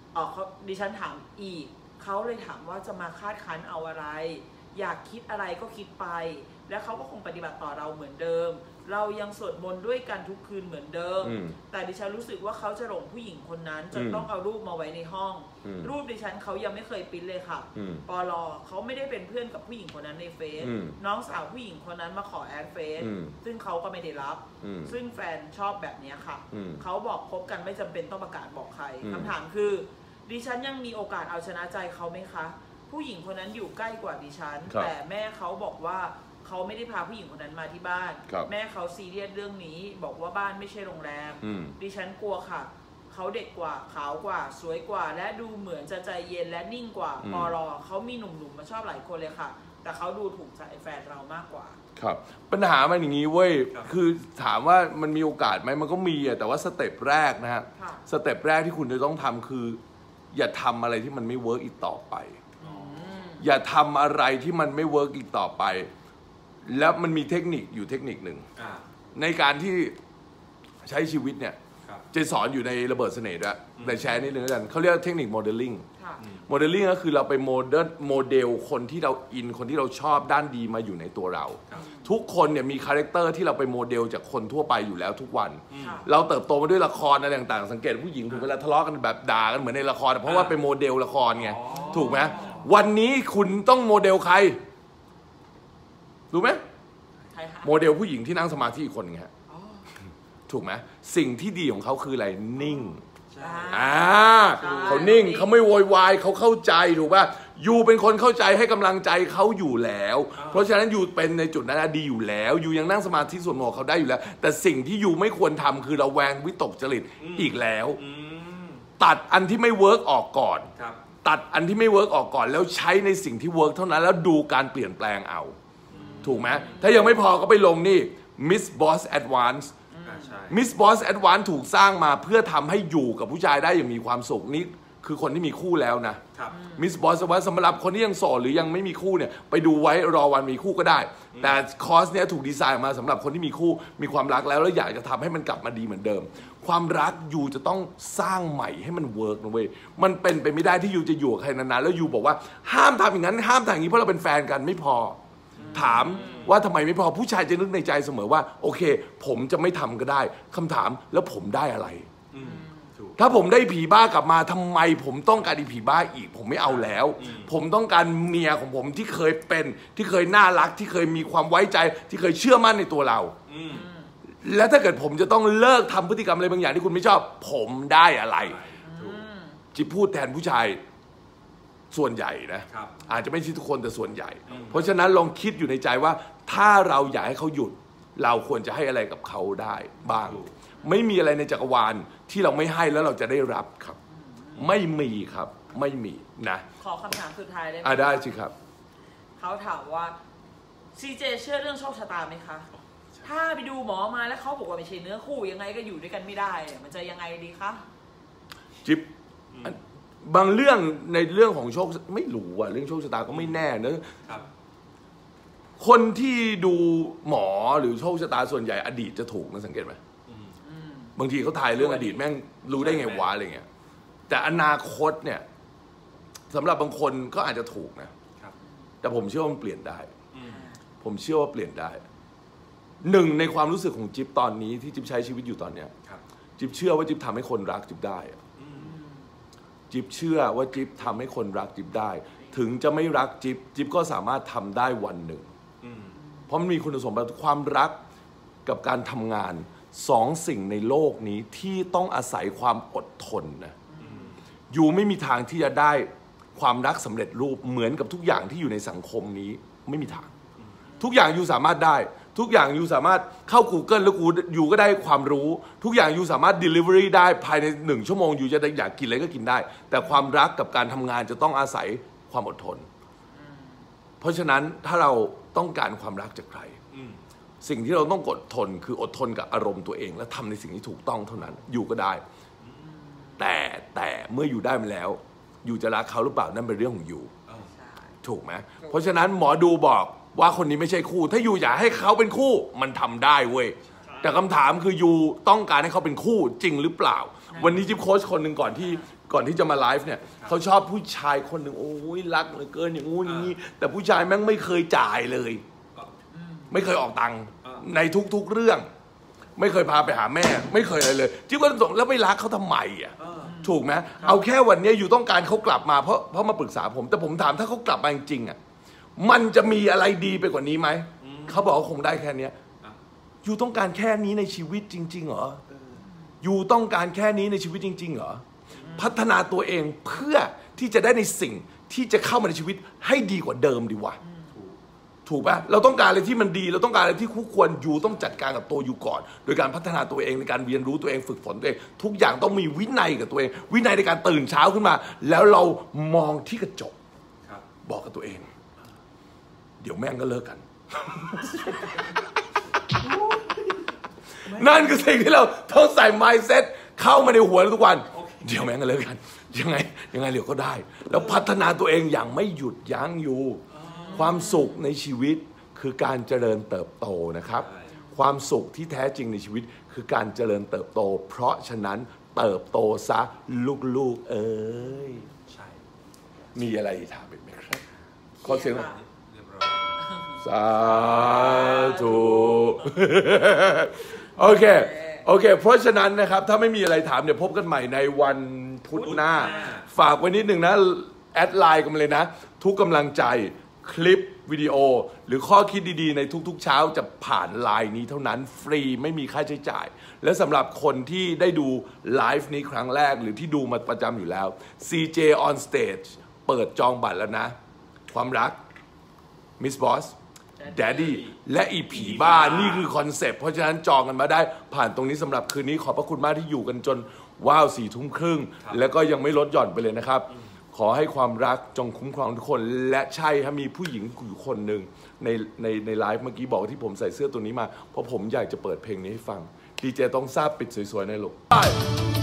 อ๋อเขาดิฉันถามอีกเขาเลยถามว่าจะมาคาดคั้นเอาอะไรอยากคิดอะไรก็คิดไปและเขาก็คงปฏิบัติต่อเราเหมือนเดิมเรายังสวดมนต์ด้วยกันทุกคืนเหมือนเดิมแต่ดิฉันรู้สึกว่าเขาจะหลงผู้หญิงคนนั้นจนต้องเอารูปมาไว้ในห้องรูปดิฉันเขายังไม่เคยปริ้นเลยค่ะปลอเขาไม่ได้เป็นเพื่อนกับผู้หญิงคนนั้นในเฟซน้องสาวผู้หญิงคนนั้นมาขอแอดเฟซซึ่งเขาก็ไม่ได้รับซึ่งแฟนชอบแบบนี้ค่ะเขาบอกคบกันไม่จำเป็นต้องประกาศบอกใครคำถามคือดิฉันยังมีโอกาสเอาชนะใจเขาไหมคะผู้หญิงคนนั้นอยู่ใกล้กว่าดิฉันแต่แม่เขาบอกว่าเขาไม่ได้พาผู้หญิงคนนั้นมาที่บ้านแม่เขาซีเรียสเรื่องนี้บอกว่าบ้านไม่ใช่โรงแรมดิฉันกลัวค่ะเขาเด็กกว่าขาวกว่าสวยกว่าและดูเหมือนจะใจเย็นและนิ่งกว่าปลอเขามีหนุ่มๆมาชอบหลายคนเลยค่ะแต่เขาดูถูกใจแฟนเรามากกว่าครับปัญหามันอย่างนี้เว้ยคือถามว่ามันมีโอกาสไหมมันก็มีอะแต่ว่าสเต็ปแรกนะฮะสเต็ปแรกที่คุณจะต้องทำคืออย่าทำอะไรที่มันไม่เวิร์กอีกต่อไปอย่าทำอะไรที่มันไม่เวิร์กอีกต่อไปแล้วมันมีเทคนิคอยู่เทคนิคหนึ่งในการที่ใช้ชีวิตเนี่ยจะสอนอยู่ในระเบิดเสน่ห์ด้วยแต่แชร์นิดนึงกันเขาเรียกเทคนิคโมเดลลิ่งโมเดลลิ่งก็คือเราไปโมเดลโมเดลคนที่เราอินคนที่เราชอบด้านดีมาอยู่ในตัวเราทุกคนเนี่ยมีคาแรคเตอร์ที่เราไปโมเดลจากคนทั่วไปอยู่แล้วทุกวันเราเติบโตมาด้วยละครอะไรต่างๆสังเกตผู้หญิงถึงเวลาทะเลาะกันแบบด่ากันเหมือนในละครเพราะว่าไปโมเดลละครไงถูกไหมวันนี้คุณต้องโมเดลใครรู้ไหมโมเดลผู้หญิงที่นั่งสมาธิอีกคนไงฮะถูกไหมสิ่งที่ดีของเขาคืออะไรนิ่งอ่าเขานิ่งเขาไม่โวยวายเขาเข้าใจถูกป่ะยูเป็นคนเข้าใจให้กำลังใจเขาอยู่แล้วเพราะฉะนั้นยูเป็นในจุดนั้นดีอยู่แล้วยูยังนั่งสมาธิสวดมนต์เขาได้อยู่แล้วแต่สิ่งที่ยูไม่ควรทำคือระแวงวิตกจริตอีกแล้วตัดอันที่ไม่เวิร์กออกก่อนตัดอันที่ไม่เวิร์กออกก่อนแล้วใช้ในสิ่งที่เวิร์กเท่านั้นแล้วดูการเปลี่ยนแปลงเอาถูกไหมถ้ายังไม่พอก็ไปลงนี่ Miss Boss Advance Miss Boss Advance ถูกสร้างมาเพื่อทำให้อยู่กับผู้ชายได้อย่างมีความสุขนี่คือคนที่มีคู่แล้วนะ Miss Boss Advance สำหรับคนที่ยังโสดหรือยังไม่มีคู่เนี่ยไปดูไว้รอวันมีคู่ก็ได้แต่คอร์สเนี้ยถูกดีไซน์มาสำหรับคนที่มีคู่มีความรักแล้วแล้วอยากจะทำให้มันกลับมาดีเหมือนเดิมความรักยูจะต้องสร้างใหม่ให้มันเวิร์กนะเว้ยมันเป็นไปไม่ได้ที่ยูจะอยู่กับใครนานๆแล้วยูบอกว่าห้ามทำอย่างนั้นห้ามทำอย่างนี้เพราะเราเป็นแฟนกันไม่พอถามว่าทำไมไม่พอผู้ชายจะนึกในใจเสมอว่าโอเคผมจะไม่ทำก็ได้คำถามแล้วผมได้อะไรถ้าผมได้ผีบ้ากลับมาทำไมผมต้องการอีผีบ้าอีกผมไม่เอาแล้วผมต้องการเมียของผมที่เคยเป็นที่เคยน่ารักที่เคยมีความไว้ใจที่เคยเชื่อมั่นในตัวเราและถ้าเกิดผมจะต้องเลิกทำพฤติกรรมอะไรบางอย่างที่คุณไม่ชอบผมได้อะไรจิพูดแทนผู้ชายส่วนใหญ่นะอาจจะไม่ใช่ทุกคนแต่ส่วนใหญ่เพราะฉะนั้นลองคิดอยู่ในใจว่าถ้าเราอยากให้เขาหยุดเราควรจะให้อะไรกับเขาได้บ้างไม่มีอะไรในจักรวาลที่เราไม่ให้แล้วเราจะได้รับครับไม่มีครับไม่มีนะขอคำถามสุดท้ายได้ไหมอ่ะได้สิครับเขาถามว่าซีเจเชื่อเรื่องโชคชะตาไหมคะถ้าไปดูหมอมาแล้วเขาบอกว่าไม่ใช่เนื้อคู่ยังไงก็อยู่ด้วยกันไม่ได้มันจะยังไงดีคะจิ๊บบางเรื่องในเรื่องของโชคไม่รู้อะเรื่องโชคชะตาก็ไม่แน่เนอะคนที่ดูหมอหรือโชคชะตาส่วนใหญ่อดีตจะถูกนะสังเกตไหมบางทีเขาทายเรื่องอดีตแม่งรู้ได้ไงวะอะไรเงี้ยแต่อนาคตเนี่ยสำหรับบางคนก็อาจจะถูกนะแต่ผมเชื่อว่ามันเปลี่ยนได้ผมเชื่อว่าเปลี่ยนได้หนึ่งในความรู้สึกของจิ๊บตอนนี้ที่จิ๊บใช้ชีวิตอยู่ตอนเนี้ยจิ๊บเชื่อว่าจิ๊บทำให้คนรักจิ๊บได้จิ๊บเชื่อว่าจิ๊บทำให้คนรักจิ๊บได้ถึงจะไม่รักจิ๊บจิ๊บก็สามารถทำได้วันหนึ่งเพราะมันมีคุณสมบัติความรักกับการทำงานสองสิ่งในโลกนี้ที่ต้องอาศัยความอดทนนะอยู่ไม่มีทางที่จะได้ความรักสำเร็จรูปเหมือนกับทุกอย่างที่อยู่ในสังคมนี้ไม่มีทางทุกอย่างอยู่สามารถได้ทุกอย่างอยู่สามารถเข้า Google แล้วกูอยู่ก็ได้ความรู้ทุกอย่างอยู่สามารถ delivery ได้ภายในหนึ่งชั่วโมงอยู่จะได้อยากกินอะไรก็กินได้แต่ความรักกับการทำงานจะต้องอาศัยความอดทนเพราะฉะนั้นถ้าเราต้องการความรักจากใครสิ่งที่เราต้องอดทนคืออดทนกับอารมณ์ตัวเองและทำในสิ่งที่ถูกต้องเท่านั้นอยู่ก็ได้แต่แต่เมื่ออยู่ได้มาแล้วอยู่จะรักเขาหรือเปล่านั่นเป็นเรื่องของอยู่ถูกไหมเพราะฉะนั้นหมอดูบอกว่าคนนี้ไม่ใช่คู่ถ้าอยู่อยากให้เขาเป็นคู่มันทำได้เว้ยแต่คำถามคือยูต้องการให้เขาเป็นคู่จริงหรือเปล่าวันนี้จิ๊บโค้ชคนหนึ่งก่อนที่ก่อนที่จะมาไลฟ์เนี่ยเขาชอบผู้ชายคนหนึ่งโอ้ยรักเหลือเกินอย่างงู้นอย่างนี้แต่ผู้ชายแม่งไม่เคยจ่ายเลยไม่เคยออกตังค์ในทุกๆเรื่องไม่เคยพาไปหาแม่ไม่เคยอะไรเลยจิ๊บก็สงแล้วไม่รักเขาทำไมอ่ะถูกไหมเอาแค่วันนี้อยู่ต้องการเขากลับมาเพราะเพราะมาปรึกษาผมแต่ผมถามถ้าเขากลับมาจริงๆอ่ะมันจะมีอะไรดีไปกว่านี้ไหมเขาบอกว่าคงได้แค่นี้อยู่ต้องการแค่นี้ในชีวิตจริงๆเหรออยู่ต้องการแค่นี้ในชีวิตจริงๆเหรอพัฒนาตัวเองเพื่อที่จะได้ในสิ่งที่จะเข้ามาในชีวิตให้ดีกว่าเดิมดีวะถูกป่ะเราต้องการอะไรที่มันดีเราต้องการอะไรที่คู่ควรอยู่ต้องจัดการกับตัวอยู่ก่อนโดยการพัฒนาตัวเองในการเรียนรู้ตัวเองฝึกฝนตัวเองทุกอย่างต้องมีวินัยกับตัวเองวินัยในการตื่นเช้าขึ้นมาแล้วเรามองที่กระจกบอกกับตัวเองเดี๋ยวแม่งก็เลิกกัน นั่นคือสิ่งที่เราต้องใส่ mindset เข้ามาในหัวทุกวัน okay. เดี๋ยวแม่งก็เลิกกันยังไงยังไงเดี๋ยวก็ได้แล้วพัฒนาตัวเองอย่างไม่หยุดยั้งอยู่ความสุขในชีวิตคือการเจริญเติบโตนะครับความสุขที่แท้จริงในชีวิตคือการเจริญเติบโตเพราะฉะนั้นเติบโตซะลูกๆเอ้ยใช่มีอะไรถามไหมครับขอเสียงหน่อยสาธุโอเคโอเคเพราะฉะนั้นนะครับถ้าไม่มีอะไรถามเดี๋ยวพบกันใหม่ในวันพุธหน้าฝากไว้นิดหนึ่งนะแอดไลน์กันมาเลยนะทุกกำลังใจคลิปวิดีโอหรือข้อคิดดีๆในทุกๆเช้าจะผ่านไลน์นี้เท่านั้นฟรีไม่มีค่าใช้จ่ายและสำหรับคนที่ได้ดูไลฟ์นี้ครั้งแรกหรือที่ดูมาประจำอยู่แล้ว ซี เจ on stage เปิดจองบัตรแล้วนะความรัก Miss Boss Daddy และอีผีบ้านี่คือคอนเซปต์เพราะฉะนั้นจองกันมาได้ผ่านตรงนี้สำหรับคืนนี้ขอบพระคุณมากที่อยู่กันจนว้าวสี่ทุ่มครึ่งแล้วก็ยังไม่ลดหย่อนไปเลยนะครับขอให้ความรักจงคุ้มครองทุกคนและใช่ถ้ามีผู้หญิงอยู่คนหนึ่งในในในไลฟ์เมื่อกี้บอกที่ผมใส่เสื้อตัวนี้มาเพราะผมอยากจะเปิดเพลงนี้ให้ฟังดีเจต้องทราบปิดสวยๆในโลก